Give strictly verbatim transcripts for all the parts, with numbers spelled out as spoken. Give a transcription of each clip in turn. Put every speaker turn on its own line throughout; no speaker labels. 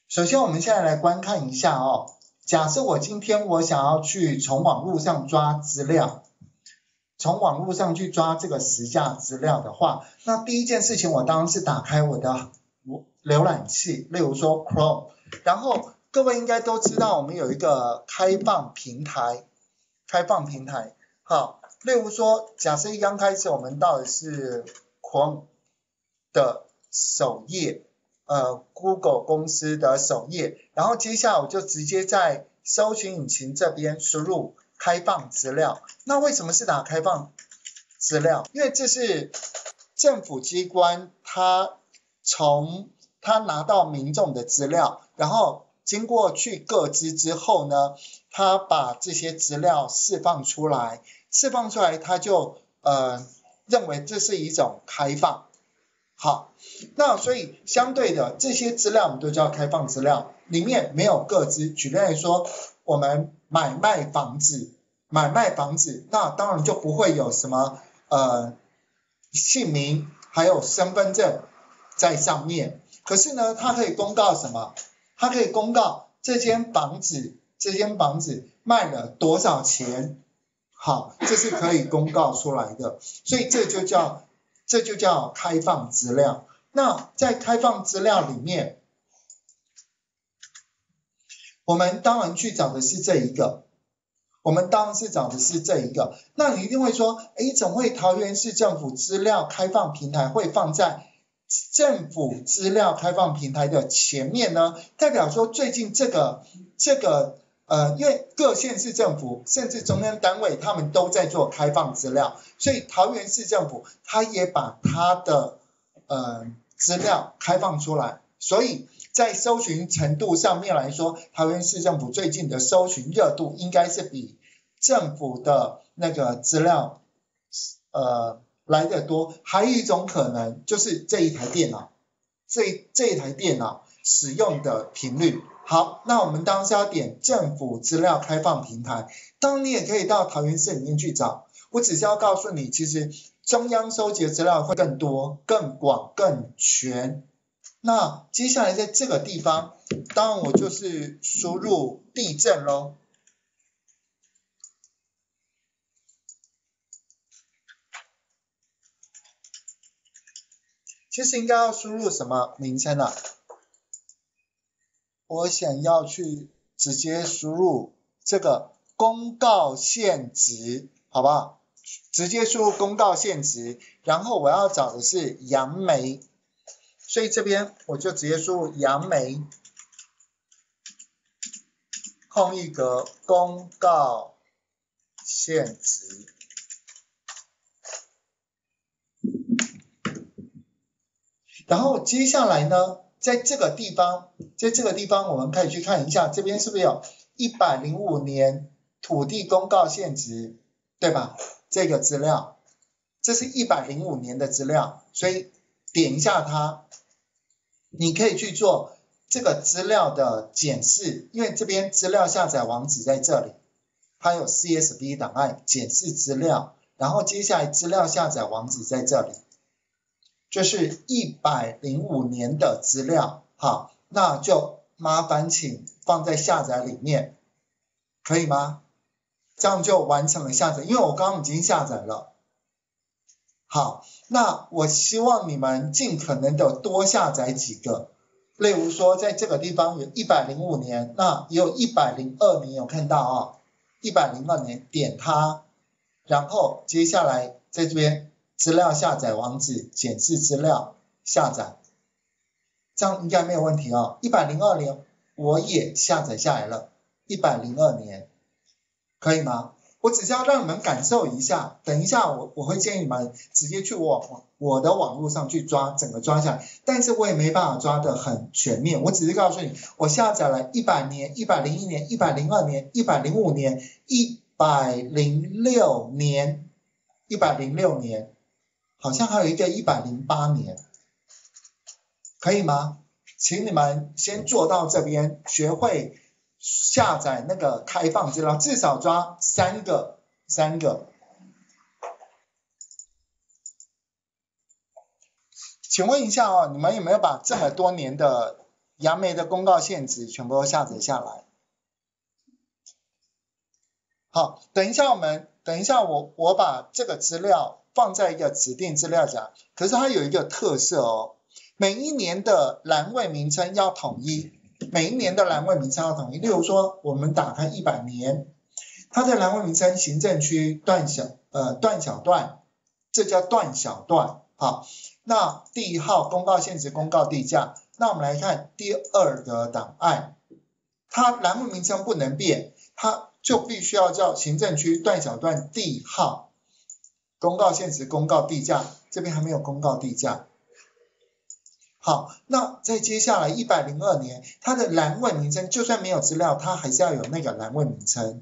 首先我们现在来观看一下哦，假设我今天我想要去从网络上抓资料，从网络上去抓这个时价资料的话，那第一件事情我当然是打开我的浏览器，例如说 Chrome， 然后各位应该都知道我们有一个开放平台，开放平台，好，例如说假设一刚开始我们到的是 Chrome 的首页，呃 Google 公司的首页，然后接下来我就直接在搜寻引擎这边输入开放资料。那为什么是打开放资料？因为这是政府机关它从它拿到民众的资料，然后经过去个资之后呢，它把这些资料释放出来，释放出来它就呃认为这是一种开放。好，那所以相对的这些资料我们都叫开放资料，里面没有个资。举例来说，我们买卖房子，买卖房子，那当然就不会有什么呃姓名还有身份证在上面。可是呢，它可以公告什么？它可以公告这间房子，这间房子卖了多少钱。好，这是可以公告出来的，所以这就叫。这就叫开放资料。那在开放资料里面，我们当然去找的是这一个，我们当然是找的是这一个。那你一定会说，诶，怎么会桃园市政府资料开放平台会放在政府资料开放平台的前面呢？代表说最近这个这个呃，因为各县市政府甚至中央单位他们都在做开放资料，所以桃园市政府他也把他的呃资料开放出来，所以在搜寻程度上面来说，桃园市政府最近的搜寻热度应该是比政府的那个资料呃来得多。还有一种可能就是这一台电脑，这这一台电脑使用的频率。好，那我们当然是要点政府资料开放平台，当然你也可以到桃园市里面去找，我只是要告诉你，其实中央收集的资料会更多、更广、更全。那接下来在这个地方，当然我就是输入地震咯。其实应该要输入什么名称啊？我想要去直接输入这个公告现值，好不好？直接输入公告现值，然后我要找的是杨梅，所以这边我就直接输入杨梅，空一格公告现值。然后接下来呢，在这个地方，在这个地方我们可以去看一下，这边是不是有一百零五年土地公告现值，对吧？这个资料，这是一百零五年的资料，所以点一下它，你可以去做这个资料的检视，因为这边资料下载网址在这里，它有 C S V 档案检视资料，然后接下来资料下载网址在这里。这是一百零五年的资料，好，那就麻烦请放在下载里面，可以吗？这样就完成了下载，因为我刚刚已经下载了。好，那我希望你们尽可能的多下载几个，例如说在这个地方有一百零五年，那也有一百零二年，有看到啊、哦，一百零二年点它，然后接下来在这边资料下载网址检视资料下载，这样应该没有问题哦。一百零二年我也下载下来了，一百零二年可以吗？我只是要让你们感受一下，等一下我我会建议你们直接去我我的网络上去抓，整个抓下来，但是我也没办法抓得很全面，我只是告诉你我下载了一百年、一百零一年、一百零二年、一百零五年、一百零六年、一百零六年，好像还有一个一百零八年，可以吗？请你们先做到这边，学会下载那个开放资料，至少抓三个，三个。请问一下哦，你们有没有把这么多年的杨梅的公告现值全部都下载下来。好，等一下我们，等一下我我把这个资料放在一个指定资料夹，可是它有一个特色哦，每一年的栏位名称要统一，每一年的栏位名称要统一。例如说，我们打开一百年，它的栏位名称行政区段小呃段小段，这叫段小段。好，那地号、公告现值、公告地价。那我们来看第二个档案，它栏位名称不能变，它就必须要叫行政区段小段地号，公告现值、公告地价，这边还没有公告地价。好，那再接下来一百零二年，它的栏位名称就算没有资料，它还是要有那个栏位名称。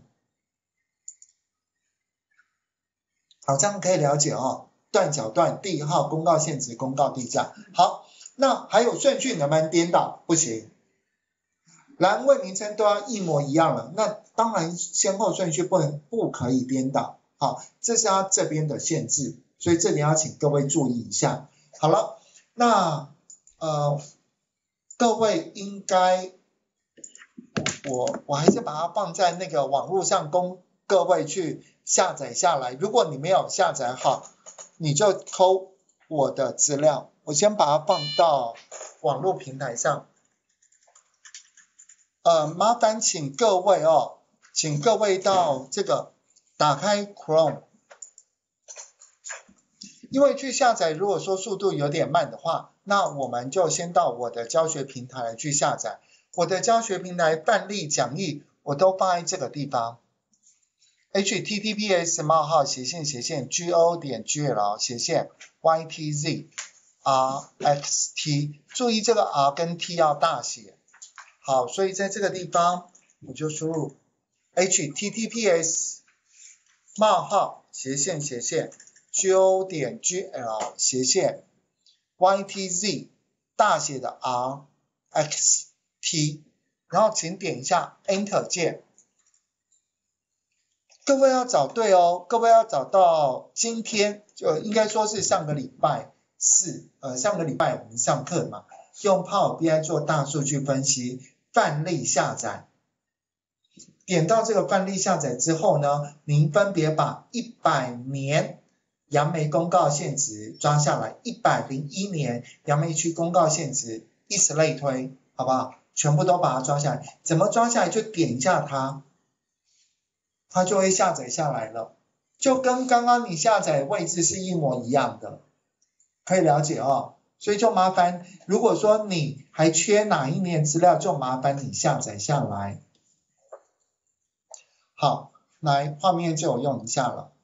好，这样可以了解哦。段小段地号、公告现值、公告地价。好，那还有顺序能不能颠倒？不行。栏位名称都要一模一样了，那当然先后顺序不能不可以颠倒，好，这是它这边的限制，所以这里要请各位注意一下。好了，那呃各位应该我我还是把它放在那个网络上供各位去下载下来，如果你没有下载好，你就抠我的资料，我先把它放到网络平台上。呃，麻烦请各位哦，请各位到这个打开 Chrome， 因为去下载如果说速度有点慢的话，那我们就先到我的教学平台来去下载。我的教学平台范例讲义我都放在这个地方 ，H T T P S 冒号斜线斜线 G O 点 G L 斜线 Y T Z R X T， 注意这个 R 跟 T 要大写。好，所以在这个地方我就输入 H T T P S 冒号斜线斜线 G O 点 G L 斜线 Y T Z 大写的 R X T， 然后请点一下 Enter 键。各位要找对哦，各位要找到今天，就应该说是上个礼拜四，呃，上个礼拜我们上课嘛，用 Power B I 做大数据分析。范例下载，点到这个范例下载之后呢，您分别把一百年杨梅公告现值抓下来，一百零一年杨梅区公告现值，以此类推，好不好？全部都把它抓下来。怎么抓下来？就点一下它，它就会下载下来了，就跟刚刚你下载位置是一模一样的，可以了解哦。所以就麻烦，如果说你还缺哪一年资料，就麻烦你下载下来。好，来画面就有用一下了。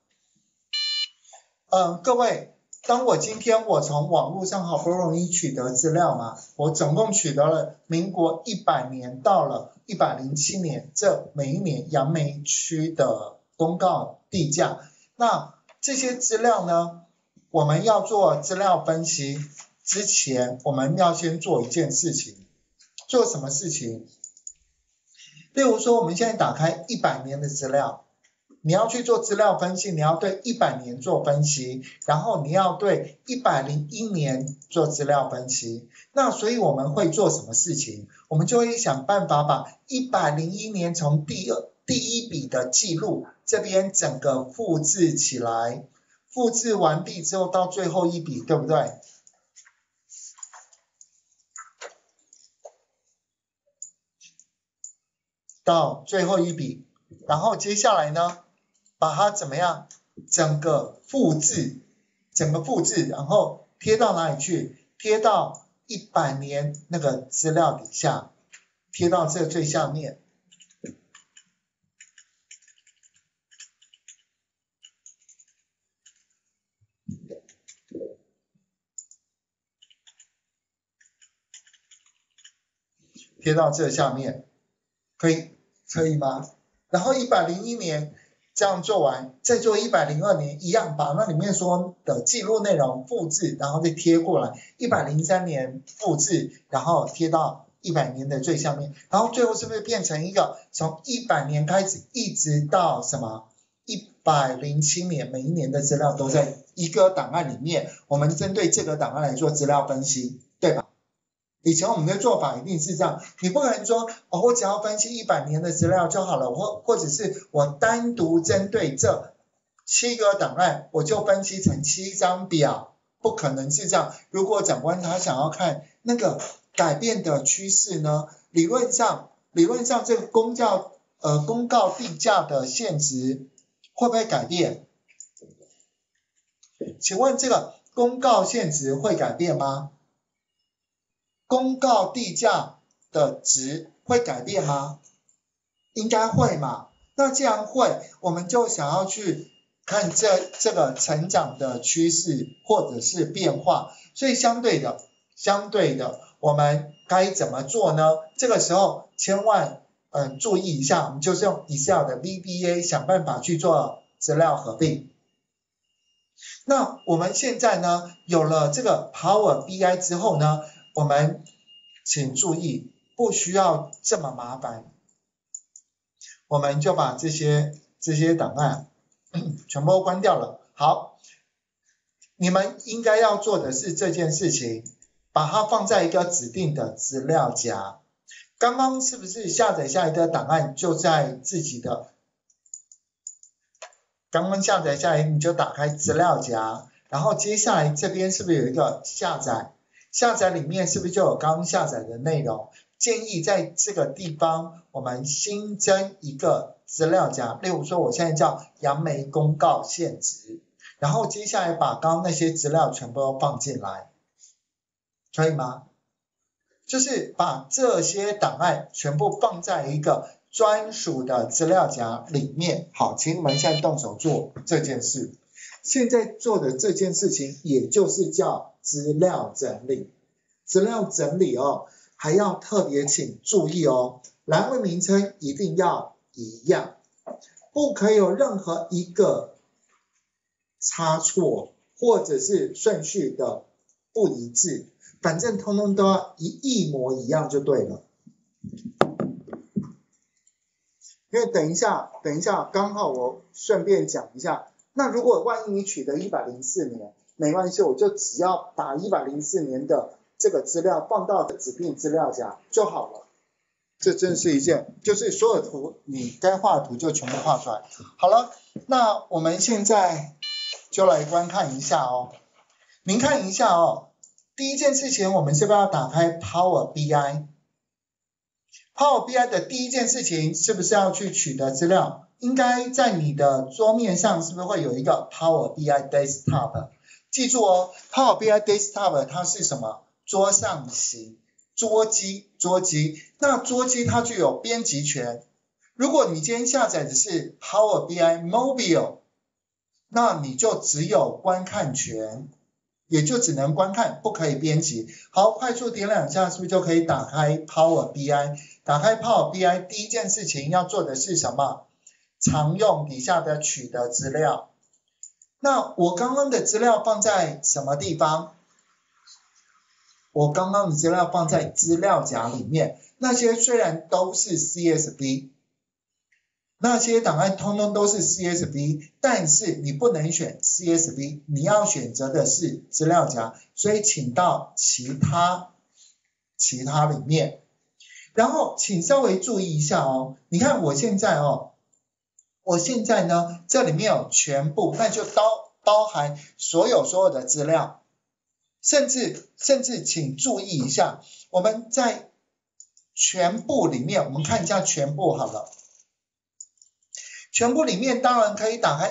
嗯，各位，当我今天我从网络上好不容易取得资料嘛，我总共取得了民国一百年到了一百零七年，这每一年杨梅区的公告地价。那这些资料呢，我们要做资料分析。之前我们要先做一件事情，做什么事情？例如说我们现在打开一百年的资料，你要去做资料分析，你要对一百年做分析，然后你要对一百零一年做资料分析。那所以我们会做什么事情？我们就会想办法把一百零一年从第二第一笔的记录这边整个复制起来，复制完毕之后到最后一笔，对不对？到最后一笔，然后接下来呢，把它怎么样？整个复制，整个复制，然后贴到哪里去？贴到一百年那个资料底下，贴到这最下面。贴到这下面。可以可以吗？然后一百零一年这样做完，再做一百零二年一样，把那里面说的记录内容复制，然后再贴过来。一百零三年复制，然后贴到一百年的最下面，然后最后是不是变成一个从一百年开始一直到什么一百零七年，每一年的资料都在一个档案里面，我们针对这个档案来做资料分析，对吧？ 以前我们的做法一定是这样，你不可能说哦，我只要分析一百年的资料就好了，或或者是我单独针对这七个档案，我就分析成七张表，不可能是这样。如果长官他想要看那个改变的趋势呢，理论上理论上这个公告呃公告地价的现值会不会改变？请问这个公告现值会改变吗？公告地价的值会改变吗？应该会嘛。那既然会，我们就想要去看这这个成长的趋势或者是变化。所以相对的，相对的，我们该怎么做呢？这个时候千万嗯、呃、注意一下，我们就是用 Excel 的 V B A 想办法去做资料合并。那我们现在呢，有了这个 Power B I 之后呢，我们请注意，不需要这么麻烦，我们就把这些这些档案全部都关掉了。好，你们应该要做的是这件事情，把它放在一个指定的资料夹。刚刚是不是下载下来的档案就在自己的刚刚下载下来，你就打开资料夹，然后接下来这边是不是有一个下载？下载里面是不是就有刚刚下载的内容？建议在这个地方我们新增一个资料夹，例如说我现在叫杨梅公告现值，然后接下来把刚刚那些资料全部都放进来，可以吗？就是把这些档案全部放在一个专属的资料夹里面。好，请你们现在动手做这件事。现在做的这件事情也就是叫资料整理。资料整理哦，还要特别请注意哦，栏位名称一定要一样，不可以有任何一个差错或者是顺序的不一致，反正通通都要一一模一样就对了。因为等一下，等一下，刚好我顺便讲一下，那如果万一你取得一百零四年，没关系，我就只要把一百零四年的这个资料放到指定资料夹就好了。这真是一件，就是所有图你该画的图就全部画出来。好了，那我们现在就来观看一下哦。您看一下哦，第一件事情我们是不是要打开 Power B I？Power B I 的第一件事情是不是要去取得资料？应该在你的桌面上是不是会有一个 Power B I Desktop？ 记住哦 ，Power B I Desktop 它是什么？桌上型，桌机，桌机。那桌机它具有编辑权。如果你今天下载的是 Power B I Mobile， 那你就只有观看权，也就只能观看，不可以编辑。好，快速点两下，是不是就可以打开 Power B I？ 打开 Power B I， 第一件事情要做的是什么？常用底下的取得资料。那我刚刚的资料放在什么地方？我刚刚的资料放在资料夹里面，那些虽然都是 C S V， 那些档案通通都是 C S V， 但是你不能选 C S V， 你要选择的是资料夹，所以请到其他其他里面。然后请稍微注意一下哦，你看我现在哦，我现在呢这里面有全部，那就包包含所有所有的资料，甚至甚至请注意一下，我们在全部里面，我们看一下全部好了。全部里面当然可以打开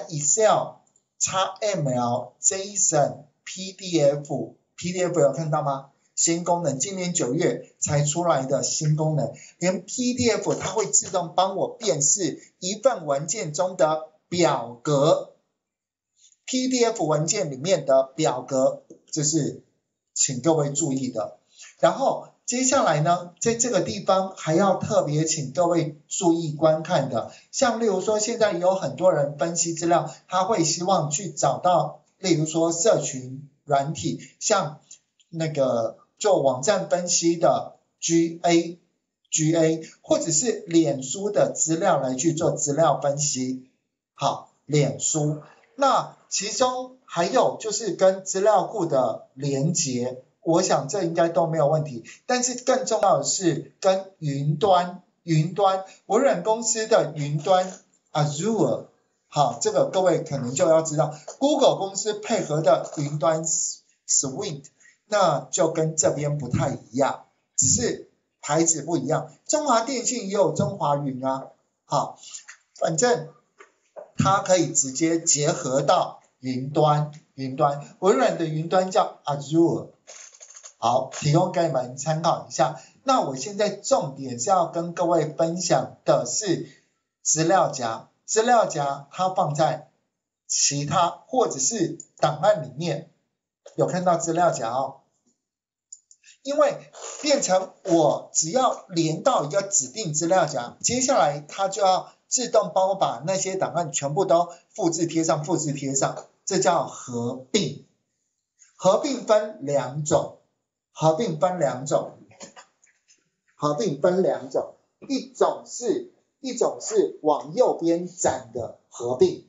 Excel、X M L、JSON、P D F，P D F 有看到吗？新功能，今年九月才出来的新功能，连 P D F 它会自动帮我辨识一份文件中的表格 ，P D F 文件里面的表格，这是请各位注意的。然后接下来呢，在这个地方还要特别请各位注意观看的，像例如说现在有很多人分析资料，他会希望去找到，例如说社群软体，像那个做网站分析的 G A、G A， 或者是脸书的资料来去做资料分析。好，脸书，那其中还有就是跟资料库的连结， 我想这应该都没有问题。但是更重要的是跟云端，云端微软公司的云端 Azure， 好，这个各位可能就要知道 ，Google 公司配合的云端 Suite， 那就跟这边不太一样，只是牌子不一样。中华电信也有中华云啊，好，反正它可以直接结合到云端，云端微软的云端叫 Azure。好，提供给你们参考一下。那我现在重点是要跟各位分享的是资料夹，资料夹它放在其他或者是档案里面，有看到资料夹哦。因为变成我只要连到一个指定资料夹，接下来它就要自动帮我把那些档案全部都复制贴上，复制贴上，这叫合并。合并分两种。合并分两种，合并分两种，一种是一种是往右边展的合并，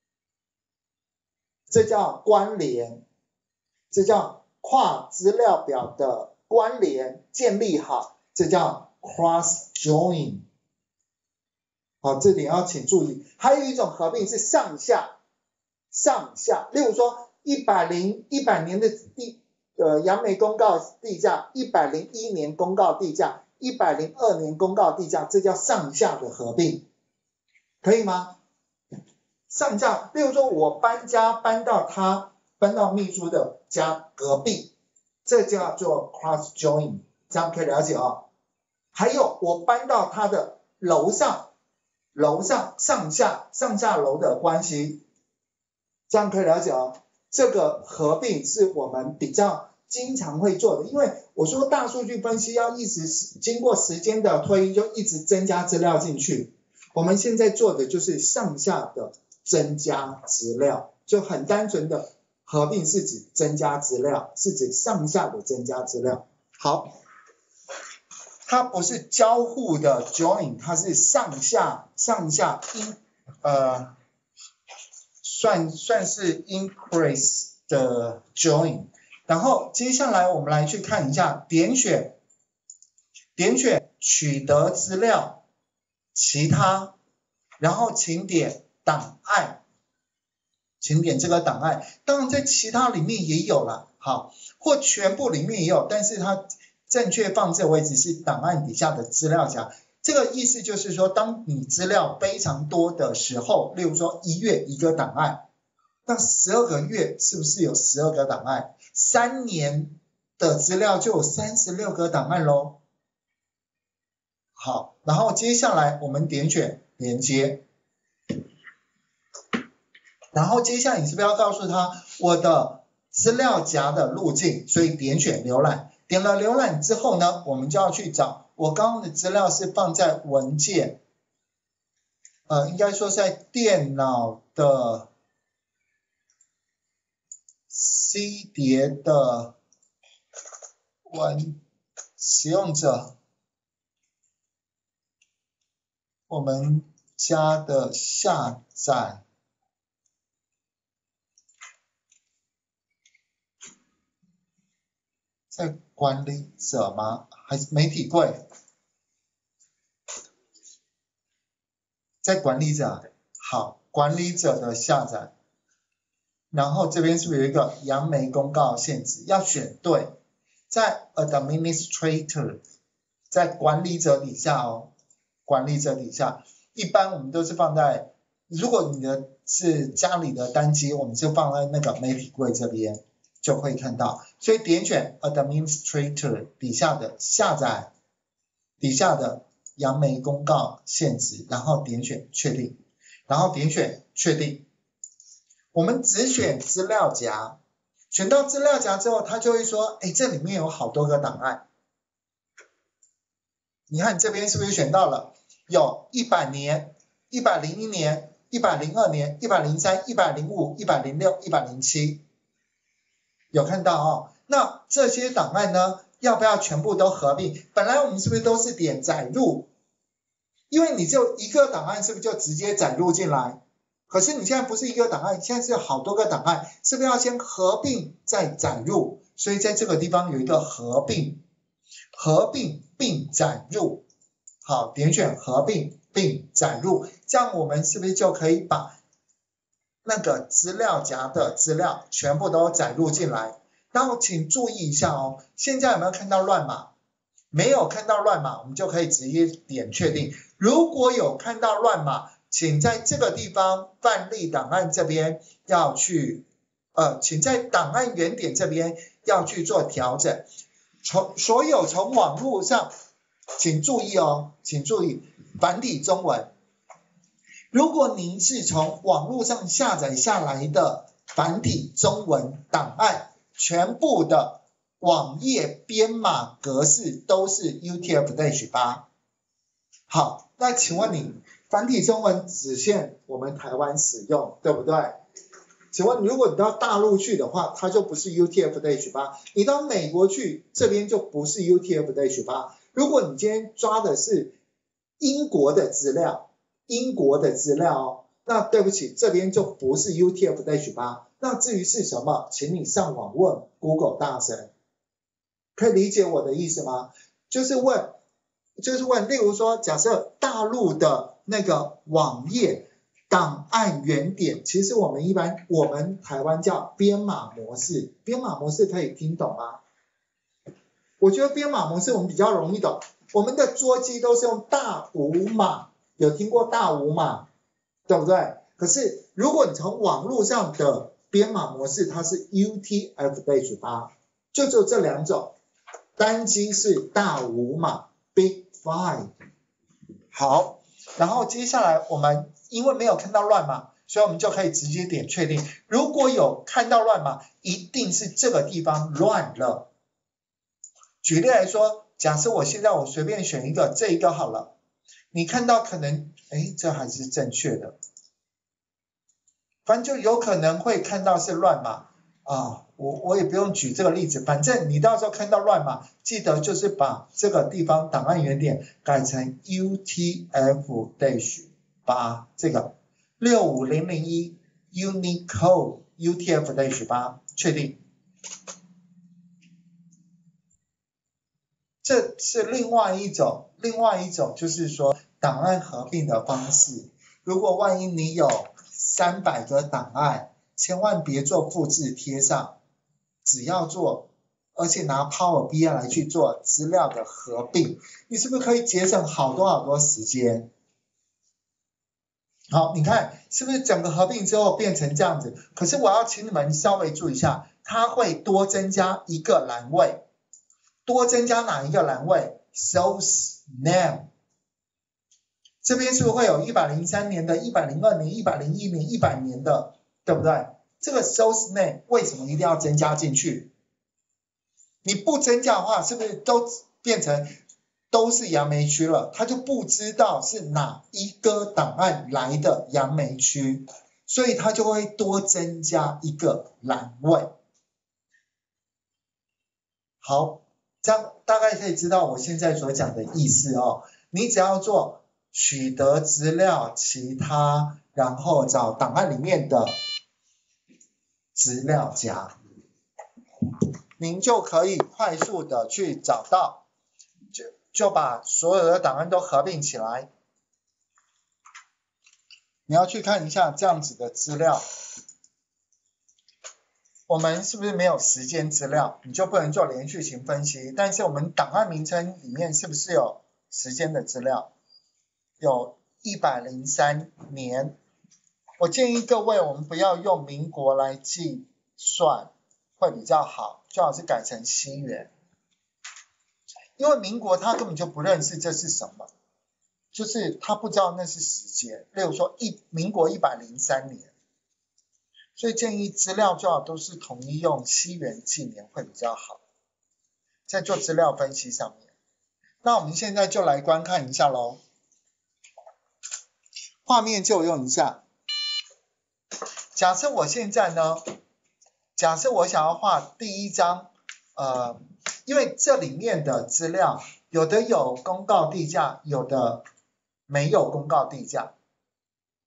这叫关联，这叫跨资料表的关联建立好，这叫 cross join。好，这点要请注意。还有一种合并是上下，上下，例如说一百零一百年的地。呃，杨梅公告地价，一百零一年公告地价，一百零二年公告地价，这叫上下的合并，可以吗？上下，例如说我搬家搬到他搬到秘书的家隔壁，这叫做 cross join， 这样可以了解哦。还有我搬到他的楼上，楼上上下上下楼的关系，这样可以了解哦。这个合并是我们比较经常会做的，因为我说大数据分析要一直经过时间的推移，就一直增加资料进去。我们现在做的就是上下的增加资料，就很单纯的合并是指增加资料，是指上下的增加资料。好，它不是交互的 join， 它是上下上下 in 呃。算算是 increase 的 join， 然后接下来我们来去看一下点选，点选取得资料，其他，然后请点档案，请点这个档案，当然在其他里面也有了，好，或全部里面也有，但是它正确放置位置是档案底下的资料夹。这个意思就是说，当你资料非常多的时候，例如说一月一个档案，那十二个月是不是有十二个档案？三年的资料就有三十六个档案咯。好，然后接下来我们点选连接，然后接下来你是不是要告诉他我的资料夹的路径？所以点选浏览，点了浏览之后呢，我们就要去找。我刚刚的资料是放在文件，呃，应该说是在电脑的 C 碟的文使用者，我们家的下载，在管理者吗？还是媒体柜？在管理者，好，管理者的下载，然后这边是不是有一个杨梅公告限制？要选对，在 Administrator， 在管理者底下哦，管理者底下，一般我们都是放在，如果你的是家里的单机，我们就放在那个媒体柜这边，就会看到，所以点选 Administrator 底下的下载，底下的杨梅公告限制，然后点选确定，然后点选确定。我们只选资料夹，选到资料夹之后，它就会说，哎，这里面有好多个档案。你看这边是不是选到了？有一百年、一百零一年、一百零二年、一百零三、一百零五、一百零六、一百零七，有看到哦？那这些档案呢？要不要全部都合并？本来我们是不是都是点载入？因为你就一个档案，是不是就直接载入进来？可是你现在不是一个档案，现在是有好多个档案，是不是要先合并再载入？ 所以在这个地方有一个合并，合并并载入，好，点选合并并载入，这样我们是不是就可以把那个资料夹的资料全部都载入进来？然后请注意一下哦，现在有没有看到乱码？没有看到乱码，我们就可以直接点确定。如果有看到乱码，请在这个地方范例档案这边要去，呃，请在档案原点这边要去做调整。从所有从网络上，请注意哦，请注意繁体中文。如果您是从网络上下载下来的繁体中文档案，全部的网页编码格式都是 U T F 八。好，那请问你繁体中文只限我们台湾使用，对不对？请问如果你到大陆去的话，它就不是 U T F 八， 你到美国去，这边就不是 U T F 八。如果你今天抓的是英国的资料，英国的资料哦，那对不起，这边就不是 U T F 八。那至于是什么，请你上网问 Google 大神。可以理解我的意思吗？就是问，就是问，例如说，假设大陆的那个网页档案原点，其实我们一般我们台湾叫编码模式，编码模式可以听懂吗？我觉得编码模式我们比较容易懂，我们的桌机都是用大五码，有听过大五码，对不对？可是如果你从网络上的编码模式，它是 U T F 八， 就只有这两种。单机是大五码 Big Five。 好，然后接下来我们因为没有看到乱码，所以我们就可以直接点确定。如果有看到乱码，一定是这个地方乱了。举例来说，假设我现在我随便选一个，这一个好了，你看到可能，哎，这还是正确的，反正就有可能会看到是乱码啊。我我也不用举这个例子，反正你到时候看到乱码，记得就是把这个地方档案原点改成 U T F 八 这个六五零零一 Unicode U T F 八， 确定。这是另外一种，另外一种就是说档案合并的方式。如果万一你有三百个档案，千万别做复制贴上。只要做，而且拿 Power B I 来去做资料的合并，你是不是可以节省好多好多时间？好，你看是不是整个合并之后变成这样子？可是我要请你们稍微注意一下，它会多增加一个栏位，多增加哪一个栏位 ？Source Name。这边是不是会有一百零三年的、一百零二年、一百零一年、一百年的，对不对？这个 source name 为什么一定要增加进去？你不增加的话，是不是都变成都是杨梅区了？他就不知道是哪一个档案来的杨梅区，所以他就会多增加一个栏位。好，这样大概可以知道我现在所讲的意思哦。你只要做取得资料、其他，然后找档案里面的资料夹，您就可以快速的去找到，就就把所有的档案都合并起来。你要去看一下这样子的资料，我们是不是没有时间资料，你就不能做连续型分析？但是我们档案名称里面是不是有时间的资料？有一百零三年。我建议各位我们不要用民国来计算会比较好，最好是改成西元，因为民国他根本就不认识这是什么，就是他不知道那是时间，例如说一民国一百零三年，所以建议资料最好都是统一用西元纪年会比较好，在做资料分析上面。那我们现在就来观看一下咯，画面就用一下。假设我现在呢，假设我想要画第一张，呃，因为这里面的资料有的有公告地价，有的没有公告地价。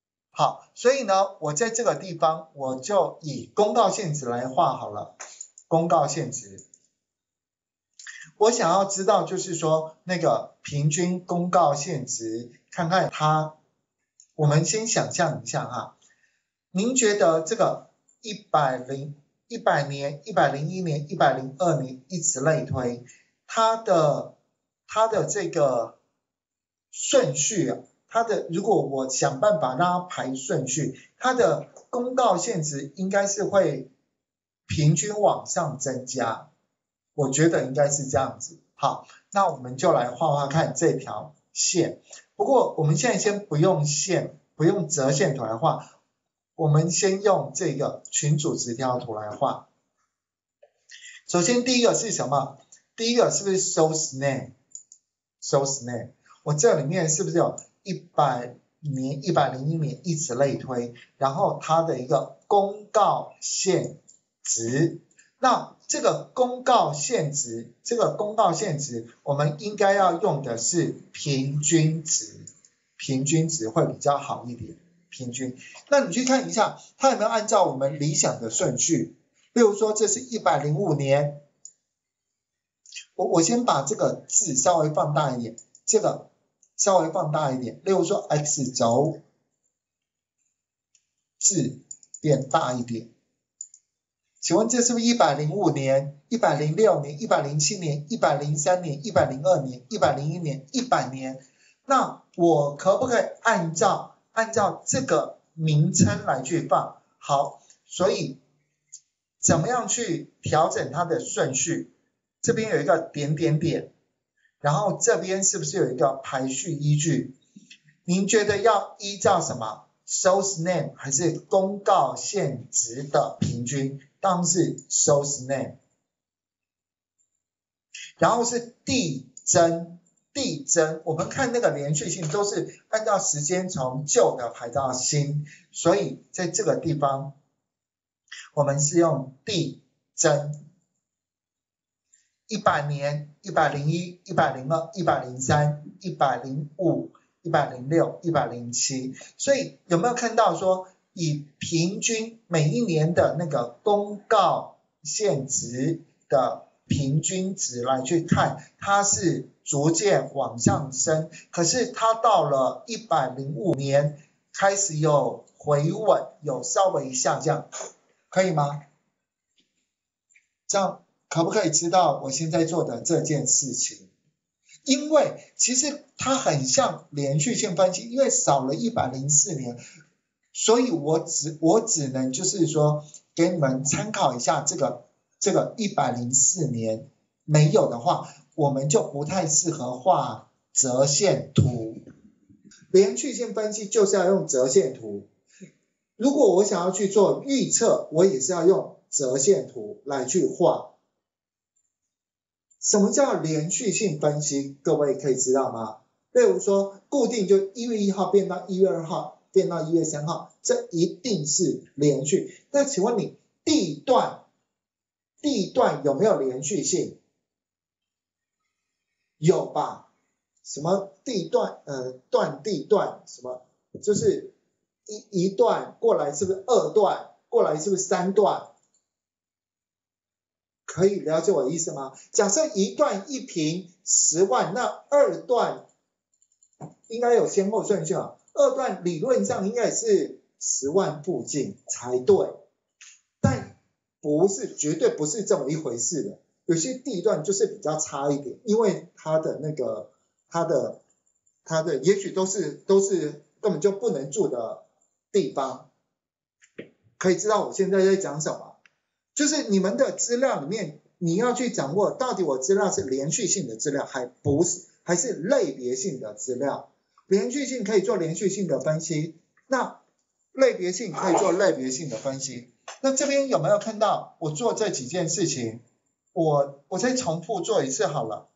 好，所以呢，我在这个地方我就以公告现值来画好了。 公告现值。我想要知道就是说那个平均公告现值，看看它，我们先想象一下哈，您觉得这个一百零一百年、一百零一年、一百零二年，以此类推，它的它的这个顺序啊，它的如果我想办法让它排顺序，它的公告现值应该是会平均往上增加，我觉得应该是这样子。好，那我们就来画画看这条线。不过我们现在先不用线，不用折线图来画，我们先用这个群组直条图来画。首先第一个是什么？第一个是不是 source name？source name， 我这里面是不是有一百年、一百零一年，以此类推，然后它的一个公告现值。那这个公告现值，这个公告现值，我们应该要用的是平均值，平均值会比较好一点，平均。那你去看一下，它有没有按照我们理想的顺序？例如说，这是一百零五年，我我先把这个字稍微放大一点，这个稍微放大一点，例如说 X 轴字变大一点。请问这是不是一百零五年、一百零六年、一百零七年、一百零三年、一百零二年、一百零一年、一百年？那我可不可以按照按照这个名称来去放？好，所以怎么样去调整它的顺序？这边有一个点点点，然后这边是不是有一个排序依据？您觉得要依照什么 ？source name 还是公告现值的平均？当然是 source name， 然后是递增，递增，我们看那个连续性都是按照时间从旧的排到新，所以在这个地方我们是用递增，一百年、一百零一、一百零二、一百零三、一百零五、一百零六、一百零七，所以有没有看到说？以平均每一年的那个公告现值的平均值来去看，它是逐渐往上升，可是它到了一百零五年开始有回稳，有稍微下降，可以吗？这样可不可以知道我现在做的这件事情？因为其实它很像连续性分析，因为少了一百零四年。所以我只我只能就是说给你们参考一下这个这个一百零四年，没有的话我们就不太适合画折线图。连续性分析就是要用折线图，如果我想要去做预测，我也是要用折线图来去画。什么叫连续性分析？各位可以知道吗？例如说固定就一月一号变到一月二号。变到一月三号，这一定是连续。那请问你地段，地段有没有连续性？有吧？什么地段？呃，段地段什么？就是一一段过来是不是二段？过来是不是三段？可以了解我的意思吗？假设一段一坪十万，那二段应该有先后顺序啊。二段理论上应该是十万附近才对，但不是，绝对不是这么一回事的。有些地段就是比较差一点，因为它的那个它的它的也许都是都是根本就不能住的地方。可以知道我现在在讲什么？就是你们的资料里面，你要去掌握到底我资料是连续性的资料，还不是还是类别性的资料。连续性可以做连续性的分析，那类别性可以做类别性的分析。那这边有没有看到我做这几件事情？我我再重复做一次好了。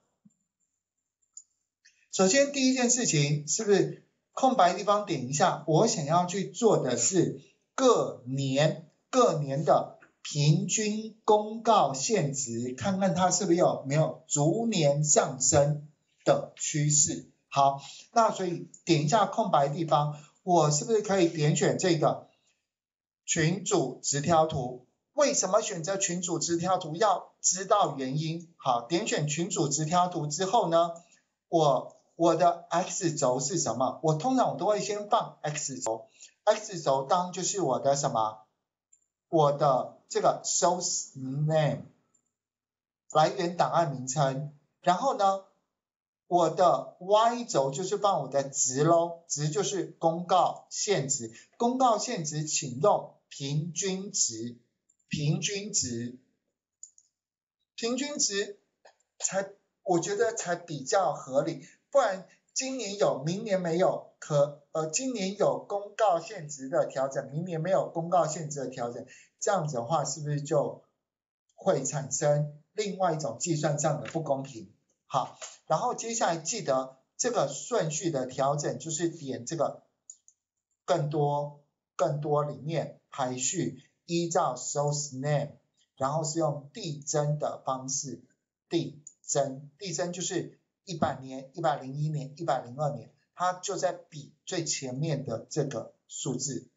首先第一件事情是不是空白地方点一下？我想要去做的是各年各年的平均公告现值，看看它是不是有没有逐年上升的趋势。好，那所以点一下空白地方，我是不是可以点选这个群组直条图？ 为什么选择群组直条图？要知道原因。好，点选群组直条图之后呢，我我的 X 轴是什么？我通常我都会先放 X 轴 ，X 轴当就是我的什么？我的这个 source name 来源档案名称，然后呢，我的 Y 轴就是放我的值咯，值就是公告现值，公告现值请用平均值，平均值，平均值才我觉得才比较合理，不然今年有明年没有，可呃今年有公告现值的调整，明年没有公告现值的调整，这样子的话是不是就会产生另外一种计算上的不公平？好，然后接下来记得这个顺序的调整就是点这个更多更多里面排序，依照 source name， 然后是用递增的方式递增，递增就是一百年、一百零一年、一百零二年，它就在比最前面的这个数字。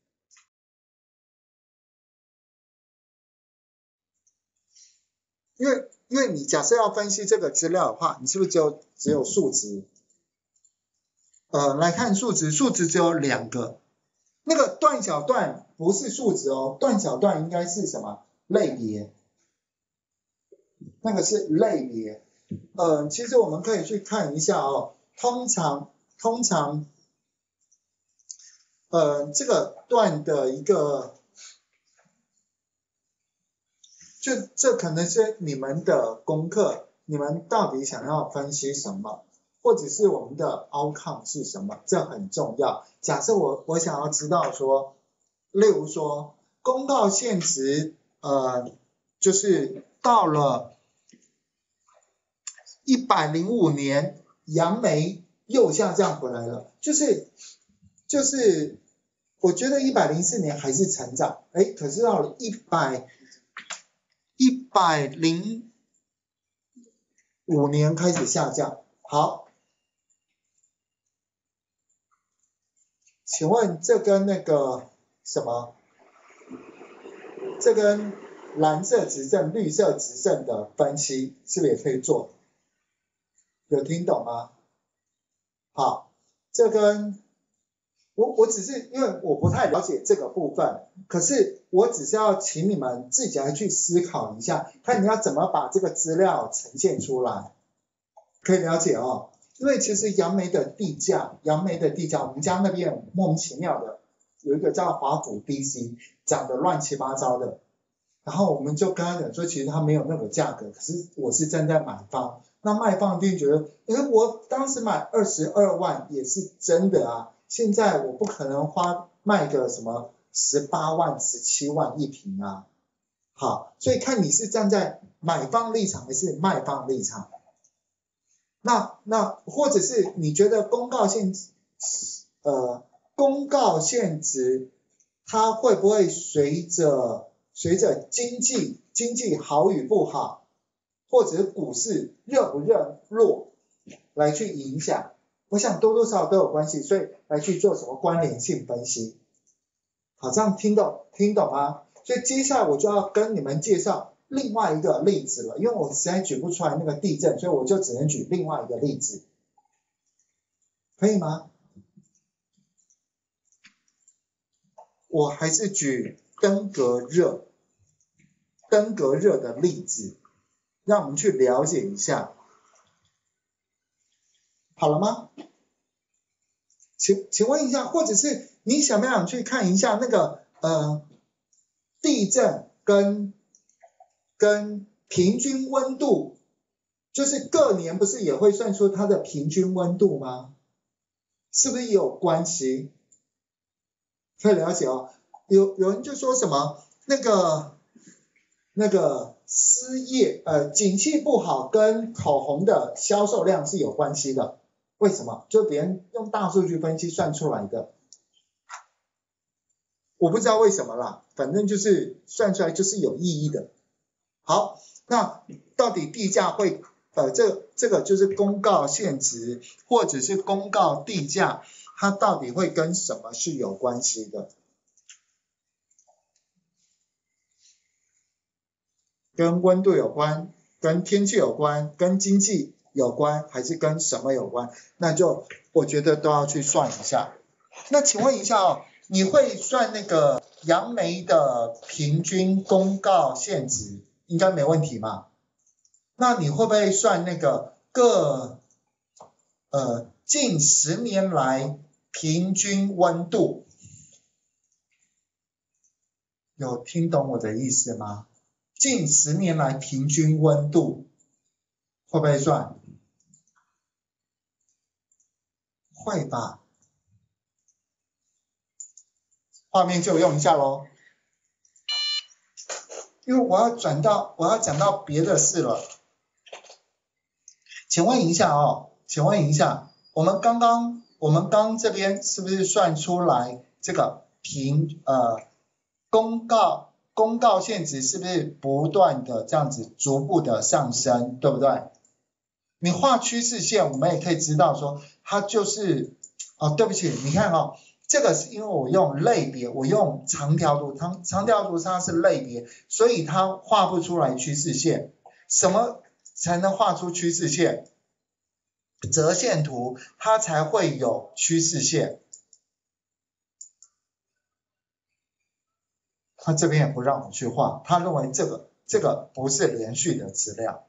因为因为你假设要分析这个资料的话，你是不是就只有数值？呃，来看数值，数值只有两个，那个段小段不是数值哦，段小段应该是什么？类别，那个是类别。呃，其实我们可以去看一下哦，通常通常，呃，这个段的一个。就这可能是你们的功课，你们到底想要分析什么，或者是我们的 outcome 是什么，这很重要。假设我我想要知道说，例如说公告现值，呃，就是到了一百零五年，杨梅又下降回来了，就是就是我觉得一百零四年还是成长，哎，可是到了一百。一百零五年开始下降。好，请问这跟那个什么，这跟蓝色执政、绿色执政的分析是不是也可以做？有听懂吗？好，这跟我我只是因为我不太了解这个部分，可是我只是要请你们自己来去思考一下，看你要怎么把这个资料呈现出来，可以了解哦。因为其实杨梅的地价，杨梅的地价，我们家那边莫名其妙的有一个叫华府 D C， 涨得乱七八糟的，然后我们就跟他讲说，其实它没有那个价格，可是我是站在买方，那卖方一定觉得，因为我当时买二十二万也是真的啊。现在我不可能花卖个什么十八万、十七万一坪啊，好，所以看你是站在买方立场还是卖方立场。那那或者是你觉得公告现呃公告现值它会不会随着随着经济经济好与不好，或者是股市热不热络来去影响？我想多多少少都有关系，所以来去做什么关联性分析。好，这样听懂听懂吗？所以接下来我就要跟你们介绍另外一个例子了，因为我实在举不出来那个地震，所以我就只能举另外一个例子，可以吗？我还是举登革热，登革热的例子，让我们去了解一下。好了吗？请请问一下，或者是你想不想去看一下那个呃地震跟跟平均温度，就是各年不是也会算出它的平均温度吗？是不是也有关系？可以了解哦。有有人就说什么那个那个失业呃景气不好跟口红的销售量是有关系的。为什么？就别人用大数据分析算出来的，我不知道为什么啦，反正就是算出来就是有意义的。好，那到底地价会呃这这个就是公告现值或者是公告地价，它到底会跟什么是有关系的？ 跟温度有关，跟天气有关，跟经济有关，还是跟什么有关？那就我觉得都要去算一下。那请问一下哦，你会算那个杨梅的平均公告现值，应该没问题嘛？那你会不会算那个各呃近十年来平均温度？有听懂我的意思吗？近十年来平均温度会不会算？会吧？画面就用一下咯，因为我要转到我要讲到别的事了。请问一下哦，请问一下，我们刚刚我们刚这边是不是算出来这个平呃公告公告现值是不是不断的这样子逐步的上升，对不对？你画趋势线，我们也可以知道说它就是哦，对不起，你看哦，这个是因为我用类别，我用长条图，长长条图它是类别，所以它画不出来趋势线。什么才能画出趋势线？折线图它才会有趋势线。他这边也不让我去画，他认为这个这个不是连续的资料。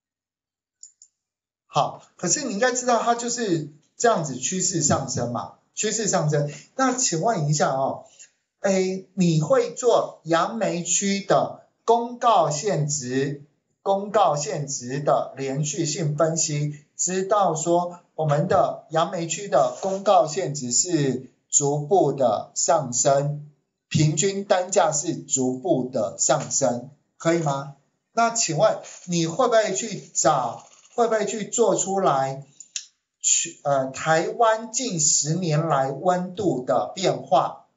好，可是你应该知道它就是这样子趋势上升嘛，趋势上升。那请问一下哦，诶，你会做杨梅区的公告现值、公告现值的连续性分析，知道说我们的杨梅区的公告现值是逐步的上升，平均单价是逐步的上升，可以吗？那请问你会不会去找？会不会去做出来去呃台湾近十年来温度的变化？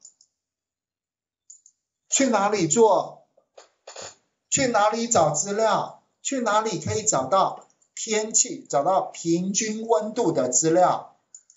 去哪里做？去哪里找资料？去哪里可以找到天气，找到平均温度的资料？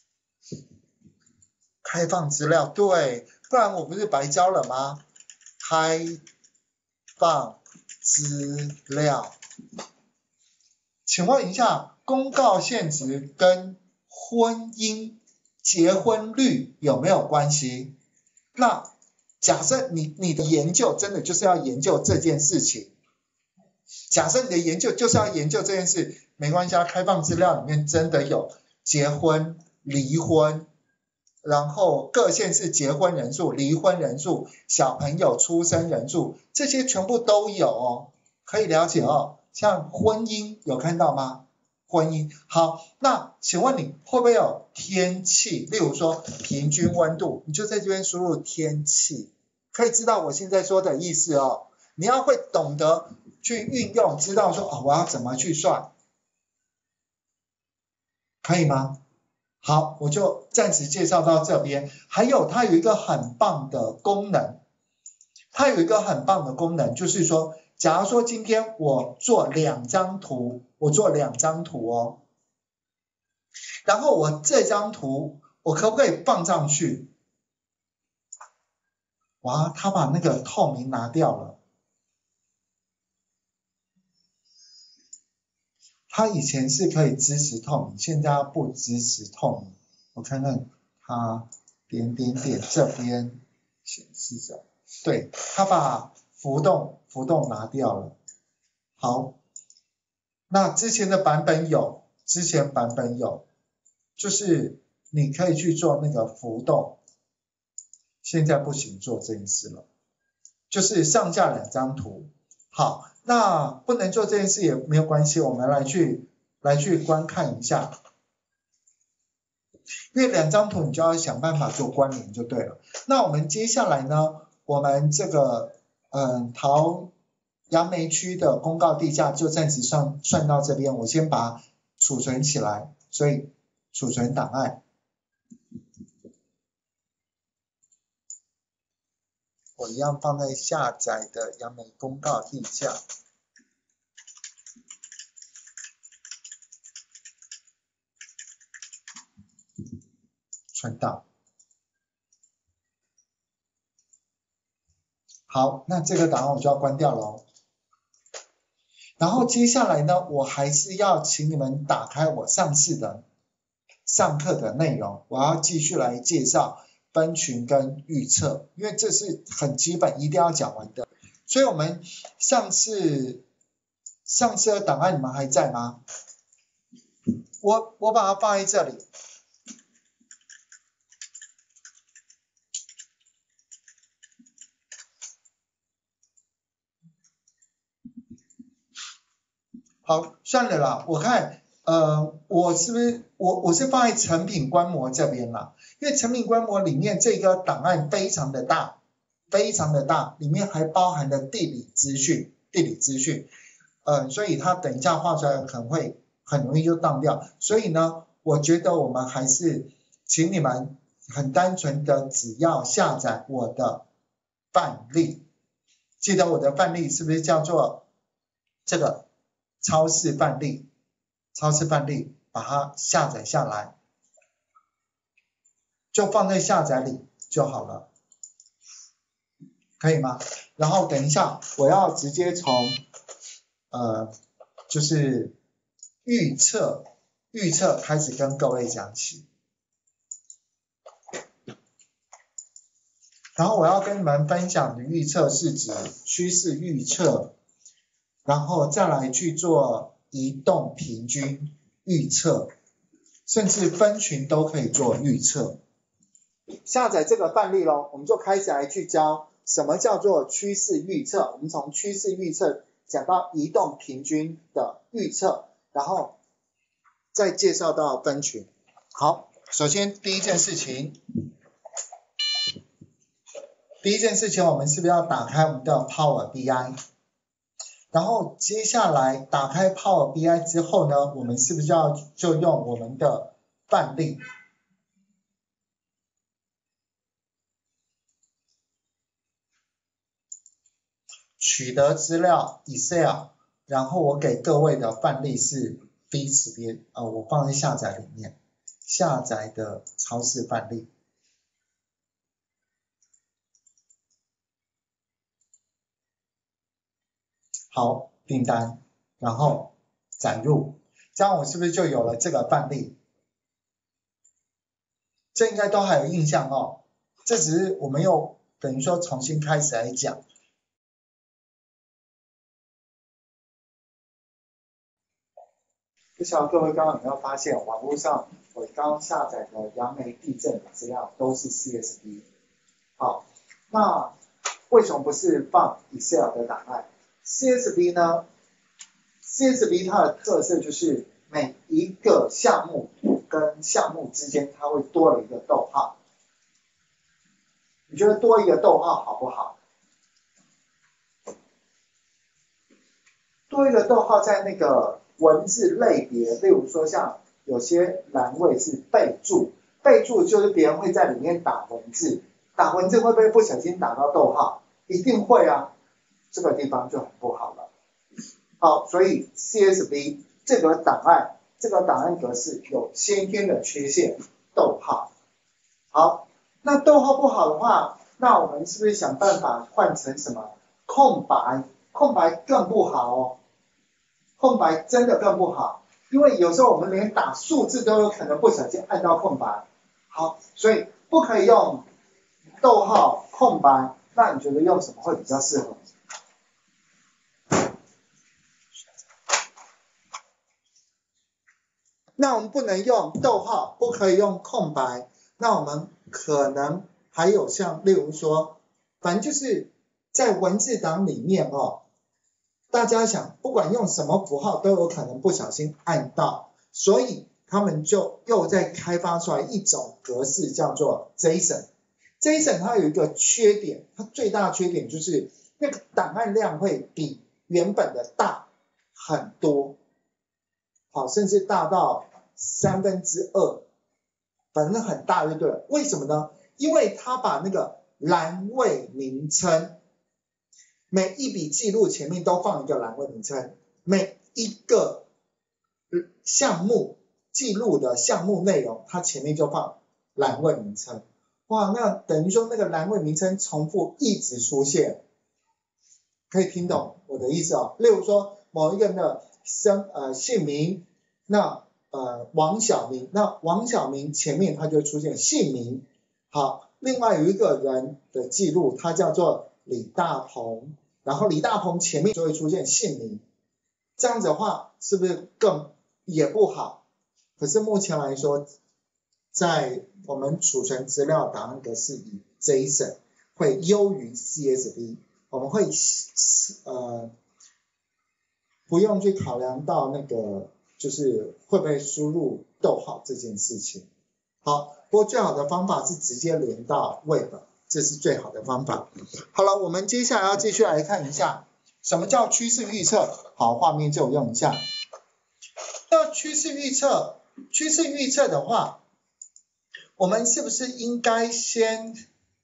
开放资料，对，不然我不是白教了吗？开放资料。请问一下，公告现值跟婚姻结婚率有没有关系？那假设你你的研究真的就是要研究这件事情，假设你的研究就是要研究这件事，没关系啊，开放资料里面真的有结婚、离婚，然后各县市结婚人数、离婚人数、小朋友出生人数，这些全部都有哦，可以了解哦。像婚姻有看到吗？婚姻好，那请问你会不会有天气？例如说平均温度，你就在这边输入天气，可以知道我现在说的意思哦。你要会懂得去运用，知道说哦我要怎么去算，可以吗？好，我就暂时介绍到这边。还有它有一个很棒的功能，它有一个很棒的功能，就是说假如说今天我做两张图，我做两张图哦，然后我这张图我可不可以放上去？哇，他把那个透明拿掉了。他以前是可以支持透明，现在不支持透明。我看看他点点点这边显示着，对，他把浮动浮动拿掉了。好，那之前的版本有，之前版本有，就是你可以去做那个浮动，现在不行做这件事了，就是上下两张图。好，那不能做这件事也没有关系，我们来去来去观看一下，因为两张图你就要想办法做关联就对了。那我们接下来呢，我们这个嗯桃杨梅区的公告地价就暂时算算到这边，我先把它储存起来，所以储存档案。我一样放在下载的杨梅公告地价。存档。好，那这个档案我就要关掉了哦。 然后接下来呢，我还是要请你们打开我上次的上课的内容，我要继续来介绍分群跟预测，因为这是很基本一定要讲完的。所以我们上次上次的档案你们还在吗？我我把它放在这里。好，算了啦，我看呃我是不是我我是放在成品观摩这边啦，因为成品观摩里面这个档案非常的大，非常的大，里面还包含了地理资讯，地理资讯，呃，所以它等一下画出来可能会很容易就当掉，所以呢，我觉得我们还是请你们很单纯的只要下载我的范例，记得我的范例是不是叫做这个超市范例，超市范例把它下载下来，就放在下载里就好了，可以吗？然后等一下我要直接从呃就是预测预测开始跟各位讲起，然后我要跟你们分享的预测是指趋势预测，然后再来去做移动平均预测，甚至分群都可以做预测。下载这个范例咯，我们就开始来去教什么叫做趋势预测，我们从趋势预测讲到移动平均的预测，然后再介绍到分群。好，首先第一件事情，第一件事情我们是不是要打开我们的 Power B I？然后接下来打开 Power B I 之后呢，我们是不是要就用我们的范例，取得资料 Excel， 然后我给各位的范例是 B 这边，呃，我放在下载里面，下载的超市范例。好，订单，然后载入，这样我是不是就有了这个范例？这应该都还有印象哦，这只是我们又等于说重新开始来讲。不晓得各位刚刚有没有发现，网络上我刚刚下载的杨梅地震的资料都是 C S V。好，那为什么不是放 Excel 的档案？ C S V 呢 ？C S V 它的特色就是每一个项目跟项目之间它会多了一个逗号。你觉得多一个逗号好不好？多一个逗号在那个文字类别，例如说像有些栏位是备注，备注就是别人会在里面打文字，打文字会不会不小心打到逗号？一定会啊，这个地方就很不好了。好，所以 C S V 这个档案，这个档案格式有先天的缺陷，逗号。好，那逗号不好的话，那我们是不是想办法换成什么？空白，空白更不好哦。空白真的更不好，因为有时候我们连打数字都有可能不小心按到空白。好，所以不可以用逗号空白，那你觉得用什么会比较适合？那我们不能用逗号，不可以用空白，那我们可能还有像例如说，反正就是在文字档里面哦，大家想不管用什么符号都有可能不小心按到，所以他们就又在开发出来一种格式叫做 JSON。JSON 它有一个缺点，它最大的缺点就是那个档案量会比原本的大很多，好，甚至大到三分之二，反正很大就对了。为什么呢？因为它把那个栏位名称，每一笔记录前面都放一个栏位名称，每一个项目记录的项目内容，它前面就放栏位名称。哇，那等于说那个栏位名称重复一直出现，可以听懂我的意思哦。例如说某一个人的生呃姓名，那呃王小明，那王小明前面他就出现姓名。好，另外有一个人的记录，他叫做李大鹏，然后李大鹏前面就会出现姓名，这样子的话是不是更也不好？可是目前来说，在我们储存资料档案格式以 JSON 会优于 C S V， 我们会呃不用去考量到那个就是会不会输入逗号这件事情。好，不过最好的方法是直接连到 Web， 这是最好的方法。好了，我们接下来要继续来看一下什么叫趋势预测。好，画面就用一下。那趋势预测，趋势预测的话，我们是不是应该先，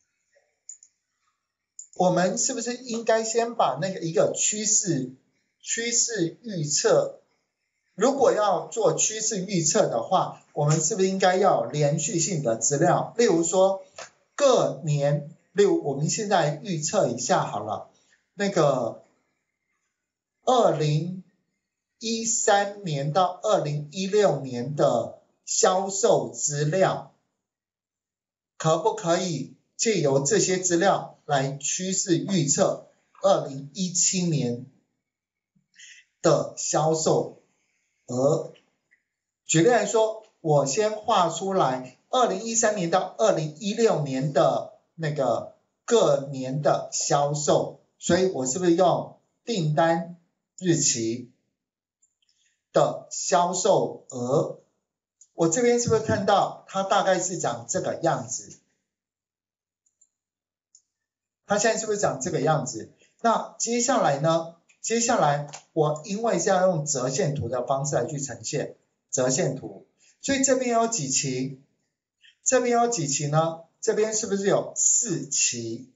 我们是不是应该先把那个一个趋势趋势预测，如果要做趋势预测的话，我们是不是应该要有连续性的资料？例如说各年，例如我们现在预测一下好了，那个二零一三年到二零一六年的销售资料，可不可以借由这些资料来趋势预测二零一七年的销售额？举例来说，我先画出来二零一三年到二零一六年的那个各年的销售，所以我是不是用订单日期的销售额？我这边是不是看到它大概是长这个样子？它现在是不是长这个样子？那接下来呢？接下来我因为是要用折线图的方式来去呈现折线图，所以这边有几期？这边有几期呢？这边是不是有四期？